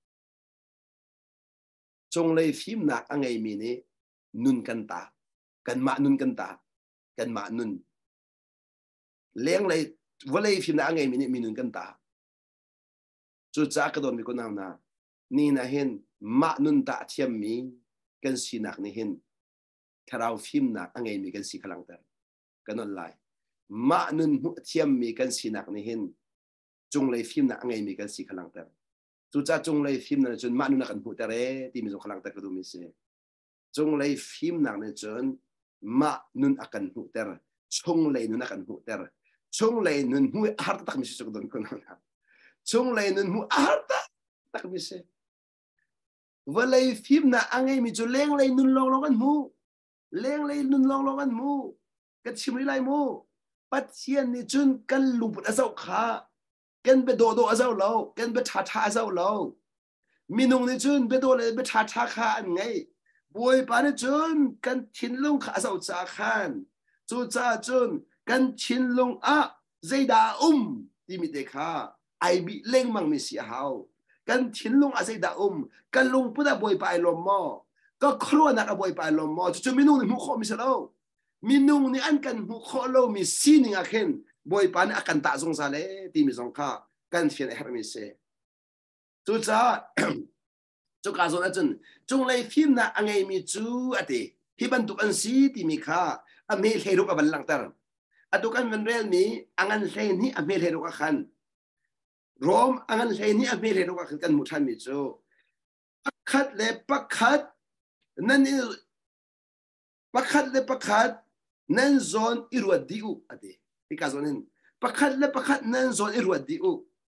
จงเลยฟิล์มหนักอังไงมีนี่นุนกันตากันมานุนกันตากันมานุนเลี้ยงเลยว่าเลยฟิล์มหนักอังไงมีนี่มีนุนกันตาจุดจ้ากระโดดมีคนเอานะนี่นะเห็นมานุนตาเทียมมีกันสีหนักนี่เห็นถ้าเราฟิล์มหนักอังไงมีกันสีขลังแต่กันนั่นไล่มานุนเทียมมีกันสีหนักนี่เห็นจงเลยฟิล์มหนักอังไงมีกันสีขลังแต่จู่จ้าจงเลยฟิล์มนั้นจนมานุนักกันหูแต่เร่ที่มีจงขลังแต่กระดูมิเสจงเลยฟิล์มนั้นจนมานุนักกันหูแต่ชงเลยนุนักกันหูแต่ชงเลยนุนหูอาร์ตตักมิเสจงโดนคนนั้นชงเลยนุนหูอาร์ตตักมิเสว่าเลยฟิล์มนั้นอังไงมีจนเลี้ยงเลยนุนลองลองกันหูเลี้ยงเลยนุนลองลองกันหูกันชิมริไลหูปัจเจียนนี่จนกันลุงปุตอาเจ้าขากันไปโดโดอาเจ้าเรากันไปท่าท่าอาเจ้าเรามีนุ่งนี่จนไปโดเลยไปท่าท่าขาอันไงบวยปานจนกันชินลงขาอาเจ้าจ่าขันจู่จ้าจนกันชินลงอ่ะใจดาอุ้มที่มีเด็กขาไอบีเล่งมังมีเสียหาวกันชินลงอาใจดาอุ้มกันลงพุทธบวยไปลมมอก็ครัวนักบวยไปลมมอจู่มีนุ่งนี่มุขมิเสลามีนุ่งนี่อันกันมุขเรามีซีนิงอาเข็นบอยปานอาการตาสงสารเลยที่มีสงข้ากันเฟียนเฮอร์มิเซ่จู่จ้าจู่การส่วนนั้นจงเลยฟิล์มน่ะอังไงมีจู่อะเดที่บรรทุกอันซีที่มีข้าอเมริกาลูกกับบัลลังก์ตร์อะตุกันมันเรียนนี้อังอันเซนี่อเมริกาลูกขันโรมอังอันเซนี่อเมริกาลูกขันกันมุทันมีจู่ปักขัดเลยปักขัดนั่นนี่ปักขัดเลยปักขัดนั่นโซนอิรวดดิวอะเดที่การส่วนนั้นประคัดและประคัดนั่นโซนอิรวดดิโอ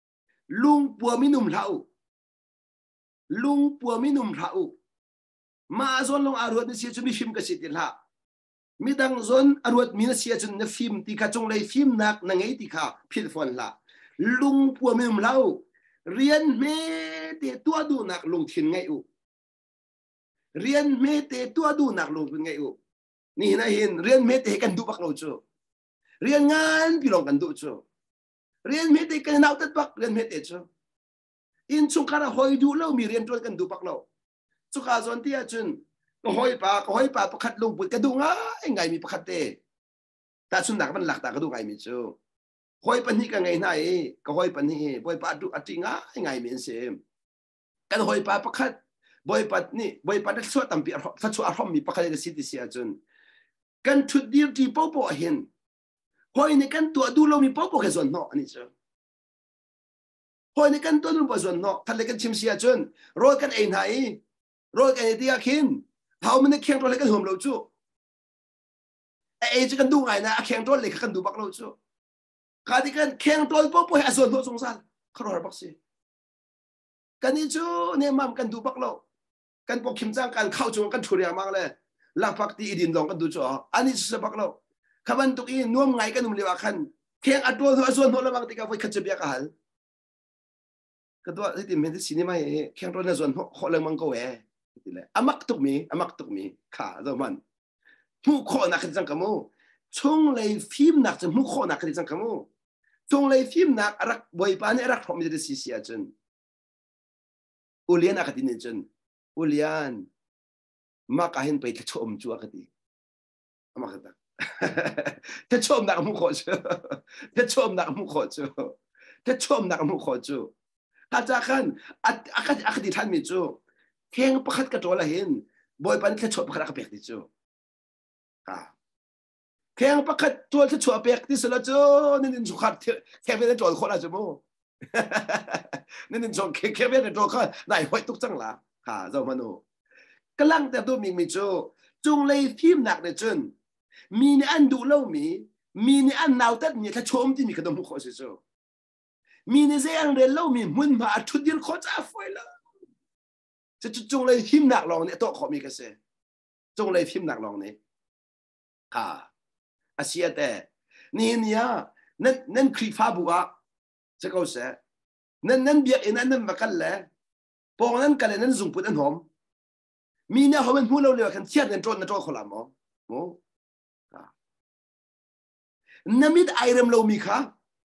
lung bùa mi num thau lung bùa mi num thau mà zon long aruat ni sia chu mi phim ka sit la mi dang zon aruat mi na sia chu na phim ti kha chung lei phim nak na ngei ti kha phil phone la lung bùa mi num lau rian me te tua du nak lung thin ngai u rian me te tua du nak lung thin ngai u ni na hin rian me te kan du bak lo chu rian ngan pi long kan du chu rian me te kan nau tat bak rian me te chu in chung kara hoi du lo mi rian tron kan du bak lo chu ka zon tia chun ko hoi pa ko hoi pa pakhat lung put ka du ngai ngai mi pakhat te ta chun nak man lak ta ka du ngai mi chu hoi pan hi ka ngai nai ko hoi pan hi boy pa du ati ngai ngai mi sem kan hoi pa pakhat boy pat ni boy pa dak so tam pi fa chu a rom mi pakhat ka city sia chun kan thu dir ti po po hin hoi ni kan tu du lo mi po po ka zon no ani chu hoi ni kan tu du po zon no thal le kan chim sia chun ro kan ei nai rồi cái gì kia hao mình khen tôi lấy cái hòm lâu chú ấy chỉ cần đủ ngày na khen tôi lấy cái cần đủ bạc lâu chú cái gì cần khen tôi bố bố hay xuân thôi xong sao không hỏi bác sĩ cái này chú nên mà cần đủ bạc lâu cần bố kim trang cần khâu chung cần处理mang lên làm bác đi đi đồng cần đủ chú anh ấy sẽ bạc lâu các bạn tụi in nuông ngày cái nụm liều khăn khen ăn tôi thôi xuân thôi là mang thì cái phải khất chấp cái hal cái đó thì mình thì cinema ấy khen tôi là xuân họ lên mang câu ấy amak tuk mi amak tuk mi kha do man mu kho na khit jang kamu chung lei phim nak mu kho na khit jang kamu chung lei phim nak arak boy pa ni arak thom de si sia chun ulian akati ni chun ulian ma ka hin pe thom chu akati ama khata te chom na mu kho chu te chom na mu kho chu te chom na mu kho chu ta cha khan akati akati than mi chu khen pakhat ka tola hin boy pan ka chop khara ka pek ti chu ha khen pakhat tol ka chop pek ti sala chu nin chu khat ke ve tol khola chu mo nin chu ke ke ve tol kha nai hoi tuk chang la ha zo manu kalang ta do ming mi chu chung lei phim nak de chun mi ni an du lo mi mi ni an naw tat mi ka chom ti mi ka dom kho se chu mi ni zeng de lo mi mun ma thu dil kho cha foi laจะจงเลยพิมพ์หนักลองเนี่ยตัวขอมีกระเสจงเลยพิมพ์หนักลองเนี่ยค่ะอาเซียแต่นี่เนี่ยนั่นนั่นคลิฟ้าบัวจะเขาเสนั่นนั่นเบียกนั่นนั่นมากันแหละปองนั่นกันเลยนั่นส่งปุ่นนั่นหอมมีเนี่ยเขาเป็นผู้เราเรียกกันเทียนนั่นโจนนั่นโจนคนละหมอโม่ค่ะนั่นมิดไอเรมเรามีค่ะ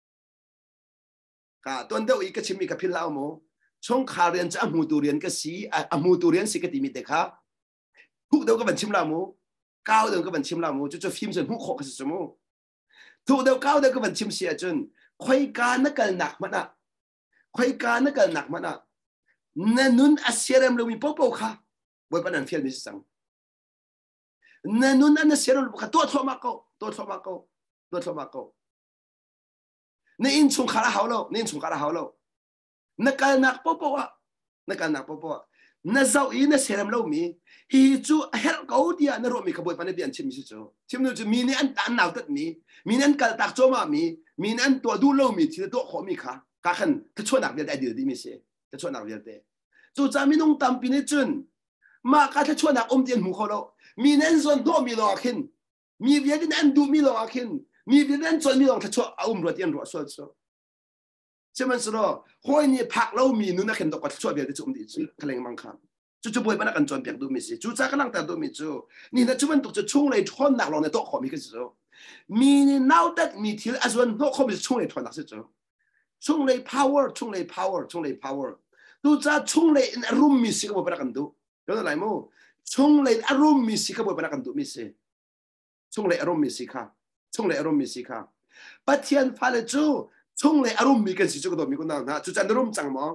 ค่ะตัวเดียวอีกก็ชิมมีกับพิลาโมช่องข่าวเรียนจะอมูตูเรียนก็สีอมูตูเรียนสิกติมิเตค่ะทุกเดียวก็บัญชิมลามูก้าวเดียวก็บัญชิมลามูจะจะฟิล์มจนหุกขกสิสมูทุกเดียวก้าวเดียวก็บัญชิมเสียจนคุยการนักการหนักมันอ่ะคุยการนักการหนักมันอ่ะนั่นนุ่นอาเซียเรมเรามีป๊อปค่ะบอยปนันเฟียลมิสังนั่นนุ่นอันอาเซียเรมเราตัวทอมาโกตัวทอมาโกตัวทอมาโกนี่อินชงขาราฮาวโลนี่อินชงขาราฮาวโลนักการนักป๊อปอ่ะนักการนักป๊อปอ่ะนั่นเจ้าอีนั่นเซรั่มเรามีฮีจูเฮลเขาเดียนั่นรู้มีขบวนพันธุ์เปลี่ยนชิมสิจูชิมนู้จูมีนี่อันตันหนาวตัดมีมีนั่นการตักโจมามีมีนั่นตัวดูเรามีที่ตัวขอมีค่ะการขันถ้าชวนนักเรียนได้ดีดีมีเสียถ้าชวนนักเรียนได้จูจามีน้องตามปีนี้จุนมาการถ้าชวนนักอมเดียนหูเขาเรามีนั่นส่วนตัวมีหลอกขึ้นมีเวียดนั่นดูมีหลอกขึ้นมีเวียดนั่นส่วนมีหลอกถ้าชวนอมรวดเตียนรวดส่วนส่วนใช่ไหมสิโร่ห้อยนี่พักเรามีนู่นนักเห็นตัวก็ช่วยเบียดจุ่มดีจุทะเลมังคับจู่จู่บ่อยปนักกันจวนเปียกดูมิสิจู่จ้ากันลังแต่ดูมิจู่นี่นะจู่มันตกจะช่วงเลยทอนหนักลงในโต๊ะขอมีกันสิจู่มีนี่น่าตัดมีที่อาส่วนโต๊ะขอมีช่วงเลยทอนหนักสิจู่ช่วงเลย power ช่วงเลย power ช่วงเลย power จู่จ้าช่วงเลยอารมณ์มิสิก็บ่อยปนักกันดูแล้วอะไรมั้งช่วงเลยอารมณ์มิสิก็บ่อยปนักกันดูมิสิช่วงเลยอารมณ์มิสิค่ะช่วงเลยอารมณ์มิสิค่ะปัจจัยฟ้าเลยจู่ช่วงเลยอารมณ์มีกันสิจู่ก็โดนมีคนนั้นนะจู่จ้าอารมณ์จังมั้ง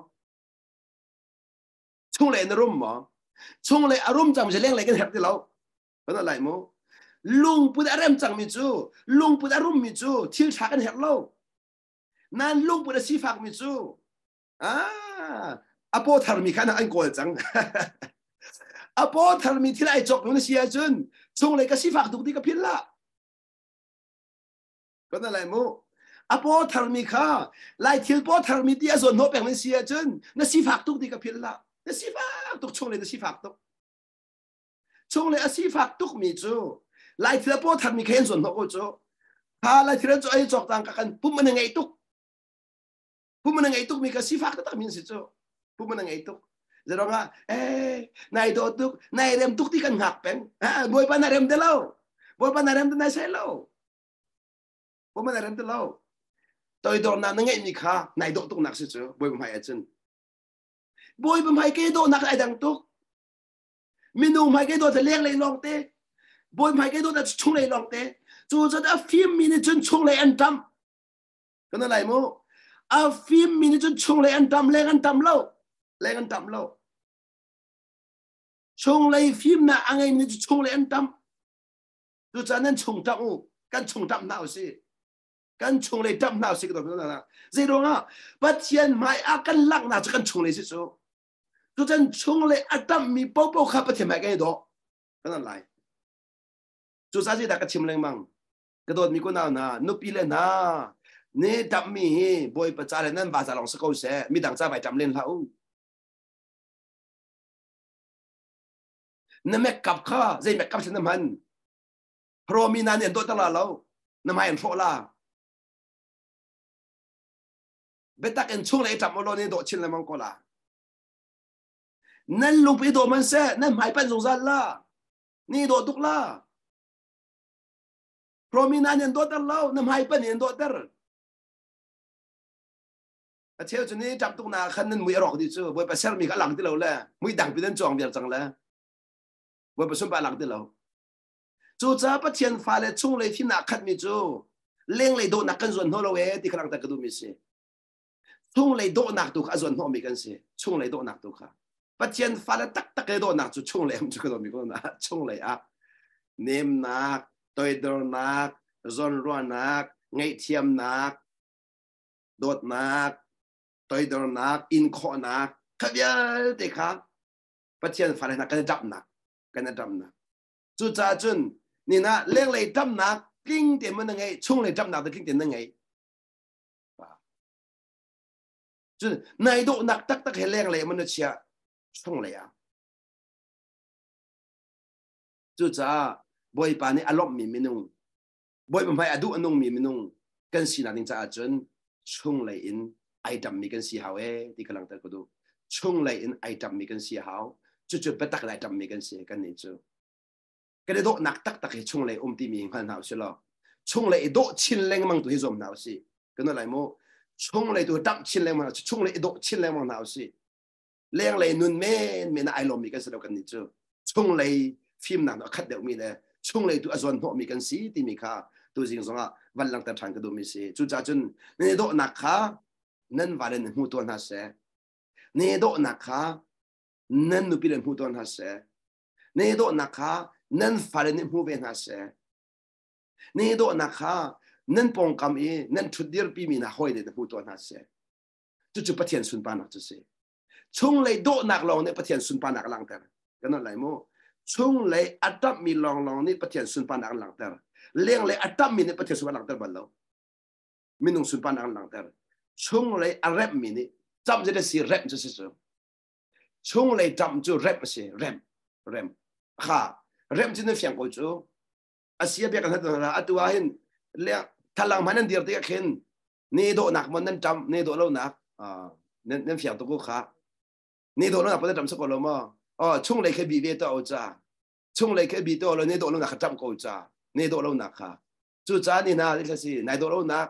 ช่วงเลยอารมณ์มั้งช่วงเลยอารมณ์จังมันจะเลี้ยงอะไรกันแทบที่เราเป็นอะไรมั้งลุงพูดอารมณ์จังมิจูลุงพูดอารมณ์มิจูที่ฉากกันแทบเรานั่นลุงพูดสีฟ้ามิจูอ่าอโปธรมีขนาดอันโกลจังอโปธรมีที่ไรจบมันเสียจนช่วงเลยก็สีฟ้าถูกที่กับพิลละเป็นอะไรมั้ง à bố thằng mi khá lại thiếu bố thằng mi tia rồi nó bèn lên xia chân nó xí phạt tục đi cái phiền là nó xí phạt tục chung lại nó xí phạt tục chung lại xí phạt tục mi chú lại thiếu bố thằng mi khen rồi nó có chú ha lại thiếu cho ai chọc tăng các anh bụng mình ngày tục bụng mình ngày tục mi cái xí phạt tất mình xí chú bụng mình ngày tục rồi đó nga ê này đồ tục này đem tục đi cần ngạc bèn à bôi pa này đem tới lâu bôi pa này đem tới này sẽ lâu bôi pa này đem tới lâu tôi đồ nào nó ngay mi khá này độ tục nạc xí chú bôi pa hay chân bôi pa hay cái độ nạc ai đang tục mình nung hay cái độ thì liang lấy lòng tê bôi pa cái độ là chung lấy lòng tê chú cho đã phim mình chân chung lấy ăn trăm cái nó lại mô à phim mình chân chung lấy ăn trăm lấy ăn trăm lâu lấy ăn trăm lâu chung lấy phim na anh em mình chung lấy ăn trăm chú cho nên chung trăm u căn chung trăm nào xí căn chung lấy trăm nào xí cái đó là gì đó à bắt tiền mai à căn lăng nào cho căn chung lấy xí số chú chân chung lấy ăn trăm mi bao bao khắp bắt tiền mai cái đó cái nó lại chú sao gì đã cái chim lên mang cái đó mi có nào na núp pi lên na nè đam mi boy bắt trả lên nên bà trả lòng sẽ câu sẽ mi đằng ra phải chăm lên lâu nè make up kha dây make up sẽ nằm hẳn pro mi na nên tôi ta là lâu nằm hay phô la biết ta cái chung lấy chăm ở đó nên độ chín lên mang cô la nên lúc bị độ mình sẽ nên hay bắt dùng ra la ni độ tục la pro mi na nên tôi ta lâu nên hay bắt nên độ ta à theo cho nên chăm tục na khăn nên mui rọc đi chứ với bà xem mi cả lăng tới lâu lẽ mui đằng bị đến tròn việc chẳng lẽ với bà xuân bà lăng tới lâu chú cha bắt tiền pha lệ chung lấy phim nạc khát mi chú lên lấy độ nạc cân ruột thôi lâu ấy thì khả năng ta cứ đúng mi xí chung lấy độ nạc tu khá ruột thôi mi cân xí chung lấy độ nạc tu khá bắt tiền pha lệ tắc tắc cái độ nạc chú chung lấy em chú cái đó mi có nạc chung lấy à niệm nạc tôi đồ nạc zon ruột nạc ngày thiêm nạc đốt nạc tôi đồ nạc in khó nạc khác biệt thì khác bắt tiền pha lệ nạc cái đậm nạc cái này đậm nạc chú cha chân你那两类针拿经典们那个冲来针拿的经典那个啊就是那度拿得得系两类们的车冲来啊就咋不会把你阿落咪咪弄不会把阿度弄咪咪弄跟是那定咋真冲来因爱针咪跟是好诶ဒီကလန်တကဒ冲来因爱针咪跟是好就就不得来针咪跟是跟你做cái đó nặng tắc tắc cái chung lại ôm tim mình hoàn hảo xí lo chung lại độ chín lên mang tuổi rồi nào xí cái nó lại mô chung lại tuổi đậm chín lên mang chung lại độ chín lên mang nào xí lên lại nun men men ai lo mi cái sự đâu cần gì chứ chung lại phim nào nó khát được mi này chung lại tuổi azon họ mi cần xí thì mi khá tôi riêng rằng văn lang ta thằng cái đồ mi xí chú cha chân nên độ nặng khá nên vào đến hụt tuần hả sẽ nên độ nặng khá nên nụ bị đến hụt tuần hả sẽ nên độ nặng khá nên phải nên mua về na sẽ nên độ nạc ha nên bông cam ý nên chút điểm bị mình hỏi để mua đồ na sẽ chú chú bắt tiền xuân ban nạc chú sẽ chung lấy độ nạc lòng nên bắt tiền xuân ban nạc lang ter cái nó lại mô chung lấy adap mi lòng lòng nên bắt tiền xuân ban nạc lang ter liang lấy adap mi nên bắt tiền xuân ban lang ter bao lâu mình nung xuân ban nạc lang ter chung lấy arep mi nên chăm chỉ là si rep chú sẽ chung lấy chăm chú rep sẽ rep rep ha rem chính là phiền của chú, Asia biết cái đó là atu ahin, lẽ thằng làm hắn đi được khen, nê độ nạc mà nên chăm, nê độ lâu nạc, à, nên nên phiền tôi cũng khá, nê độ lâu nạc bắt đầu chăm sóc rồi mà, à, chung lấy cái bị về tao cha, chung lấy cái bị tao rồi nê độ lâu nạc chăm cô cha, nê độ lâu nạc khá, chú cha nê na cái gì, nê độ lâu nạc,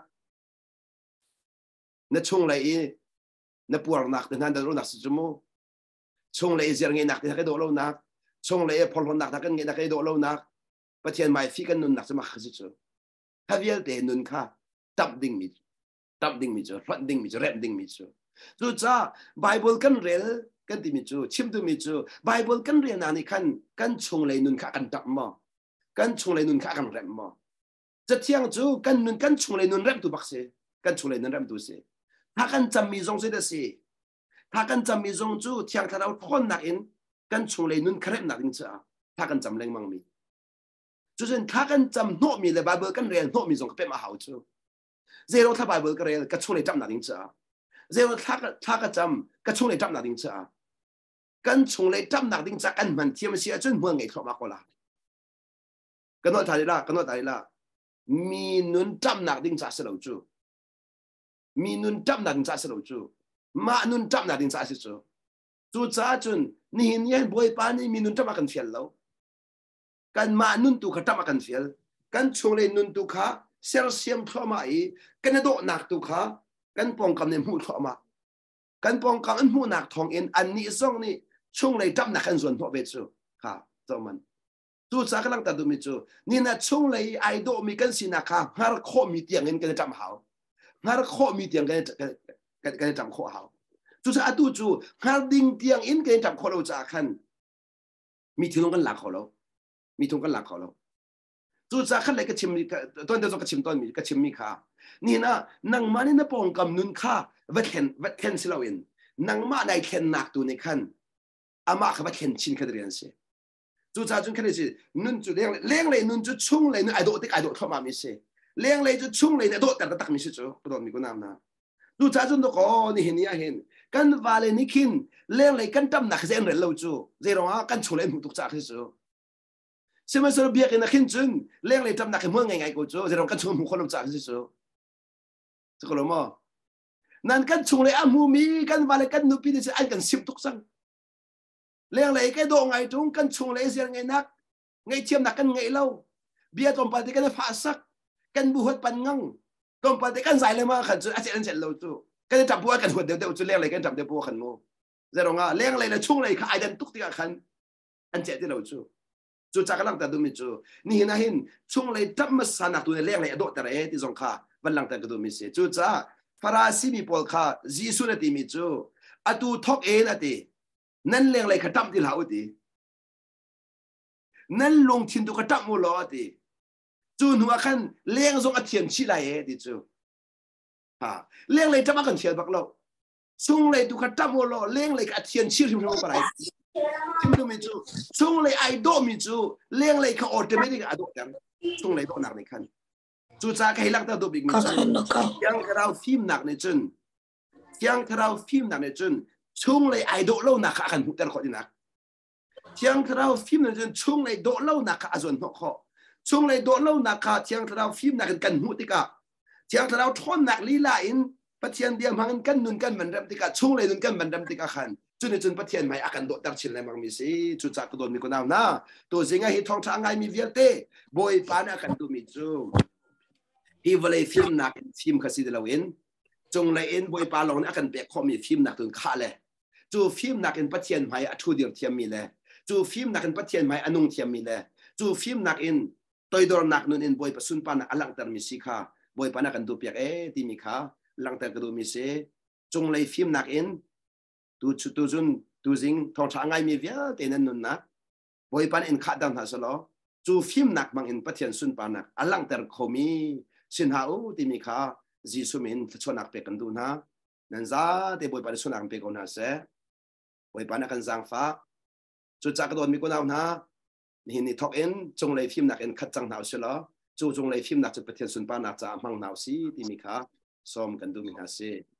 nê chung lấy, nê buồn nạc, nê độ lâu nạc sự chú, chung lấy gì nghe nạc, nê cái độ lâu nạc chung lấy phol hồn nạc thắc nghe nạc cái độ lâu nạc bắt tiền mai phi cái nun nạc sẽ mặc gì chứ thay vì để nun khá tập đinh mi tập đinh mi chứ phát đinh mi chứ rep đinh mi chứ rồi cha Bible căn rel căn tìm mi chứ chim tu mi chứ Bible căn rel nào này căn căn chung lấy nun khá căn tập mà căn chung lấy nun khá căn rep mà chắc thiang chứ căn nun căn chung lấy nun rep tu bác sĩ căn chung lấy nun rep tu sĩ thà căn chăm mi giống gì đó sĩ thà căn chăm mi giống chứ thiang thà đâu thon nạc in căn chung lấy nun khép nạc in chứ thà căn chăm lên mang mi cho nên thà căn chăm nộ mi là Bible căn rel nộ mi giống cái mà hảo chứ zero tha Bible ka rel ka chung le tam na ding cha zero tha ka tha ka cham ka chung le tam na ding cha kan chung le tam na ding cha kan man thiam sia chun muang ngai thoma ko la kan no thai la kan no thai la mi nun tam na ding cha se lo chu mi nun tam na ding cha se lo chu ma nun tam na ding cha se chu chu cha chun ni hin yan boy pa ni mi nun tam kan fial lo kan ma nun tu kha tam kan fial kan chung le nun tu kha sel siam thoma ai kan do nak tu kha kan pong kam ne mu thoma kan pong kam an mu nak thong in an ni song ni chung le tam na kan zon tho be chu kha to man tu cha ka lang ta du mi chu ni na chung le ai do mi kan si na kha har kho mi tiang in kan tam hao har kho mi tiang kan kan kan tam kho hao chu cha tu chu har ding tiang in kan tam kho lo cha khan mi thi long kan la kho lo mi thong kan la kho lo chu cha khan le ka chim ton de zo ka chim ton mi ka chim mi kha ni na nang ma ni na pong kam nun kha va khen va khen si lo in nang ma dai khen nak tu ni khan ama kha va khen chin ka rian se chu cha chun khan si nun chu leng leng le nun chu chung le ai do ti ai do thoma mi se leng le chu chung le do ta tak mi se chu ko don mi ko nam na chu cha chun do ko ni hin ya hin kan va le ni khin leng le kan tam nak zen re lo chu zero a kan chung le mu tuk cha khi chu xem mà sao biết cái nào khiến chừng lên lại trăm nạc cái mưa ngày ngày của chú, rồi đồng căn chung một con lông chạm chứ chú, chú có lắm không? Nên căn chung lại ăn mù mì, căn vào lại căn nụ pin thì anh cần xếp thuốc xăng, lên lại cái độ ngày chúng căn chung lại riêng ngày nát, ngày chiêm nạc căn ngày lâu, bia tôm bát thì căn phá sắc, căn bù hết pan ngang, tôm bát thì căn dài lên mà khẩn chú, anh sẽ anh sẽ lâu chú, căn chạm bùa căn huột đều đều chú lên lại căn chạm đều bùa khẩn mù, rồi đồng à lên lại là chung lại khai đàn túc thì cả khẩn, anh sẽ đi lâu chú. Chú cha cái lăng ta đôi mi chú, ni na hin chung lấy trăm mà san nạc tu này leng lại đốt ta đấy thì giống kha, vẫn lăng ta cái đôi mi se. Chú cha, Pharasi mi Paul kha, Giêsu này thì mi chú, à tu thóc ấy na thì, nên leng lại khát tâm thì lão thì, nên lung thiên tu khát tâm mua lo thì, chú nuôi khăn leng giống à thiền chi lại ấy thì chú, ha, leng lại trăm mà cần thiền bạc lâu, chung lấy tu khát tâm mua lo, leng lại à thiền chi thì không có phải. Chúng tôi mình chú, chung lấy ai đó mình chú, liên lấy cái automatic ai đó chẳng, chung lấy đó nặng này khăn, chú cha cái lăng ta đó bị mình chú, tiếng cái rau phim nặng này chân, tiếng cái rau phim nặng này chân, chung lấy ai đó lâu nặng khăn hụt tên khó đi nặng, tiếng cái rau phim này chân, chung lấy đó lâu nặng khăn dồn họ khó, chung lấy đó lâu nặng khăn tiếng cái rau phim nặng cần hụt đi cả, tiếng cái rau thon nặng lý lại in, bắt tiếng điểm hàng cần nun cần mình đâm đi cả, chung lấy nun cần mình đâm đi cả khăn. Chú nên chun bắt thiên mày akan độ đặc chiến lại mang mi si chú chắc tôi mi có nào na tôi sinh ngay thong thang ngay mi việt tê boy pan akan tu mi chú hi vlei phim nak phim khasi de lawin chung lai in boy pa long akan be kho mi phim nak tun kha le chú phim nak in bắt thiên mày athu dir thiam mi le chú phim nak in bắt thiên mày anung thiam mi le chú phim nak in toy dor nak nun in boy pasun pan alang tar mi si kha boy pan akan tu piak e ti mi kha lang tar ka mi se chung lai phim nak in tu tu jun tu jing thong thang ngay mi vía tên nun nát boy pan in khát đam hả salo chu phim nạc mang in pathian sun pan nạc alang ter khomi sin hau ti mi kha Giêsu min cho nạc pe kan du na nan za te boy pan sun nạc pe ko na se boy pan kan zang fa chu cha ka don mi ko na na ni ni thok in chung lei phim nạc in khat chang nau salo chu chung lei phim nạc chu pathian sun pan nạc cha mang nau si ti mi kha som kan du mi ha se